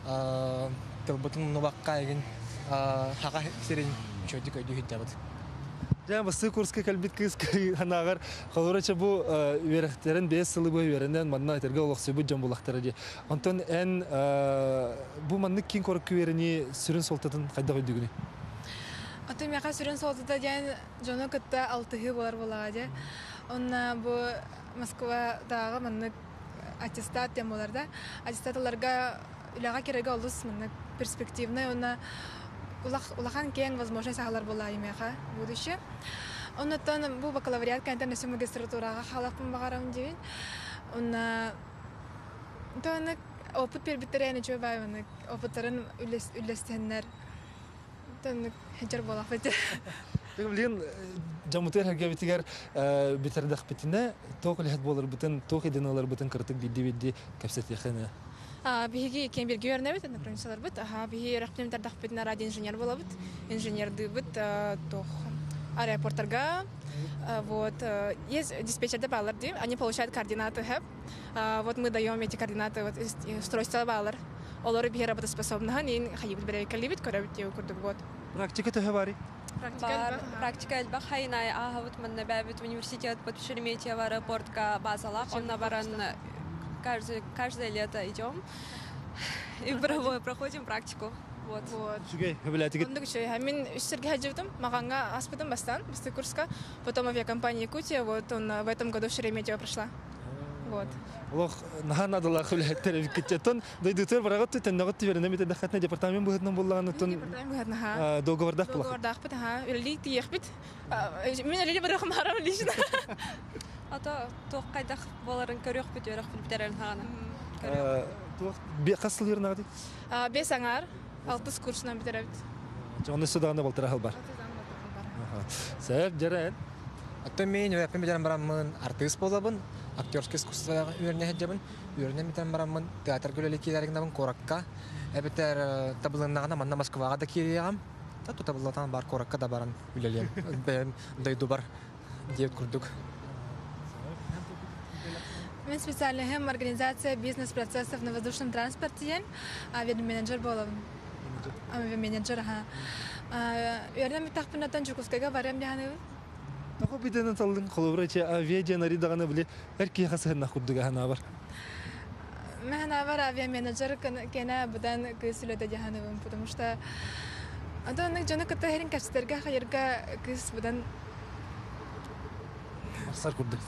тылбытын нубакка еген хага серин чөдүк өйдү хитебит. Жа басы курска калбит кыз ханагар холороча бу верехтерен бес сылы бу веренен манна айтерге олох сөбү жан булактары ди. Антон эн бу манны кин корку верени сүрүн солтатын кайда көйдүгүнү. Аты мяка сүрен солтыда ден жоно кытта алтыһы болар булагы. Онна бу Москвадагы манны аттестат тем боларда. Аттестатларга үлага кереге олус манны перспективный, онна улах улахан кең возможность сахалар була имеха будущее. Оннан бу бакалавриат кантенасы магистратурага халапын багарам дигин. Онна таны опыт бербитерени чөбай маны опыттарын үлес үлестеннер. Таны хәҗәр була фәтә. Тегелен жамутер һәргә битигәр битердәх битенә токыл һәд булыр битен токыдын алар битен кыртык диде бидди капсет яхана. А биһиги кем бирге өрнәбит, например, бит. Аха, биһи рәхмәтләр дах битнә ради инженер була бит. Инженер ди бит тох аэропорттарга. Вот. Есть диспетчеры баллар, они получают координаты хэп. Вот мы даем эти координаты вот, строительства баллар. Олары бихе работоспособныган, ин хайып бере калибит, көрөбит деу курдук вот. Практика төһө бари. Бар, практика элбах хайнай ахавут манна бәбит университет под Шереметьево аэропортка базалах. Онна баран каждое, каждое лето идем и проходим практику. Вот. Вот. Шугай, хабилатигит. Он дugче, хамин үстерге хаҗыбтым, маганга аспытым бастан, бисты курска. Потом авиакомпания Якутия, вот он в этом году в Шереметьево прошла. Вот. Лох нахана дала хабилаттер биккеттен, дойдутер барагат теннагат тиберне мете дахатна департамент бухатнан буллаган тон. Департамент бухатна ха. Договордах булах. Договордах бит ха. Үлли тиехбит. Мен әле бер хмарам лично. Ата тох кайдах боларын көрөк бит өрөк бит битерен хана. Тох бе касыл ернагы. А бес аңар, алты курсынан битерәбит. Жоны судагында болтыра хал бар. Сәп жарат. Ата мен япым белән барамын, артист булабын, актерский искусство үрнәһә җабын, үрнәм итәм барамын, театр гөләлекләрендә коракка. Әбетер табылыннагына манна Москвага да кириям. Та табыллатан бар коракка да баран үләлем. Бәм дайду бар дип курдук. Мен специальная организация бизнес-процессов на воздушном транспорте, авиаменеджер болам. Авиаменеджер, ха. Үрнәм тахпынатан Жуковскайга барам дигәне. Тако биден талдың колобрача авиаҗанары даганы биле әрки хасыгына курдуга хана бар. Мен авар авиаменеджер кена будан кысылыда дигәне, потому что анда җаны кытта һәрин кастырга хайырга кыс будан сар курдук.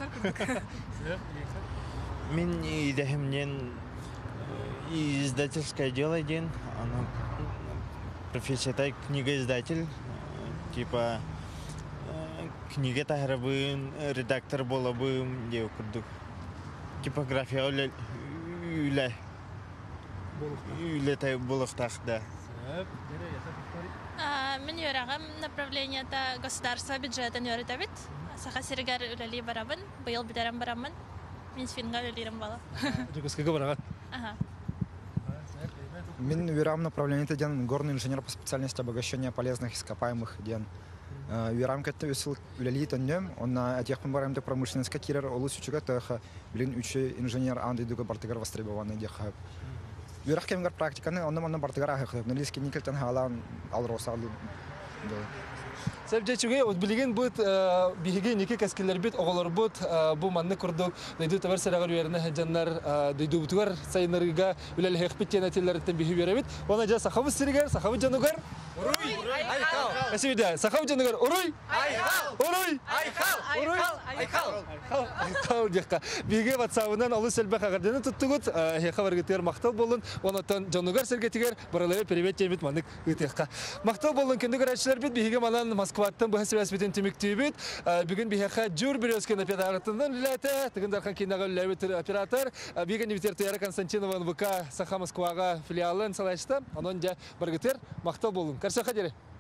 Мен идеемнен издательское дело ден, оно профессия так книгоиздатель, типа книга тахрабын, редактор болабым, деу курдук. Типография үле үле үле тай булыктак да. Мен йөрәгәм направлениеда государство бюджетын йөртәбит. Сахасиргар үләли барабын, быел битерәм барамын. Мин финга үләлирем бала. Жуковскайга бараган. Ага. Мен юрам направление ден горный инженер по специальности обогащения полезных ископаемых ден. Юрам кетте үсел үләли төннем, онна атяхпын барам да промышленность кирер олус үчүгә тәхә билин үче инженер анды дуга бартыгар востребованный дехәп. Юрак кемгәр практиканы онна монна бартыгар ахып, нелиски никелтен халан алросалды. Сәбҗәчүгә ут билеген бут биһиге нике каскелләр бит оголор бут бу манны курдук дайду табар сарагар юрны хаҗаннар дайду бутугар сайнарга үләл хәкбит тенәтилләрдән биһи беребит. Она җа сахабы сиргәр, сахабы җанугар. Уруй! Айхал! Әсидә, сахабы җанугар. Уруй! Айхал! Уруй! Айхал! Уруй! Айхал! Айхал дикка. Биһиге ватсабынан алу сәлбә хәгәрдәне туттугут, хә хәбәргәтер мактал булын. Онатан җанугар сәргәтигәр баралары перевет җәмит маннык үтәккә. Мактал булын кендегәр әчләр бит биһиге манан Москваттан бу хәсрәс битен тимиктибит. Бүген биһәхә җур бирәскән оператордан ләтә, тегендәр хан кинага ләвит оператор, биген ветер Таяра Константинова ВК Саха Москвага филиалын салашты. Аннан җа баргытер мактал булын. Каршы хәдәре.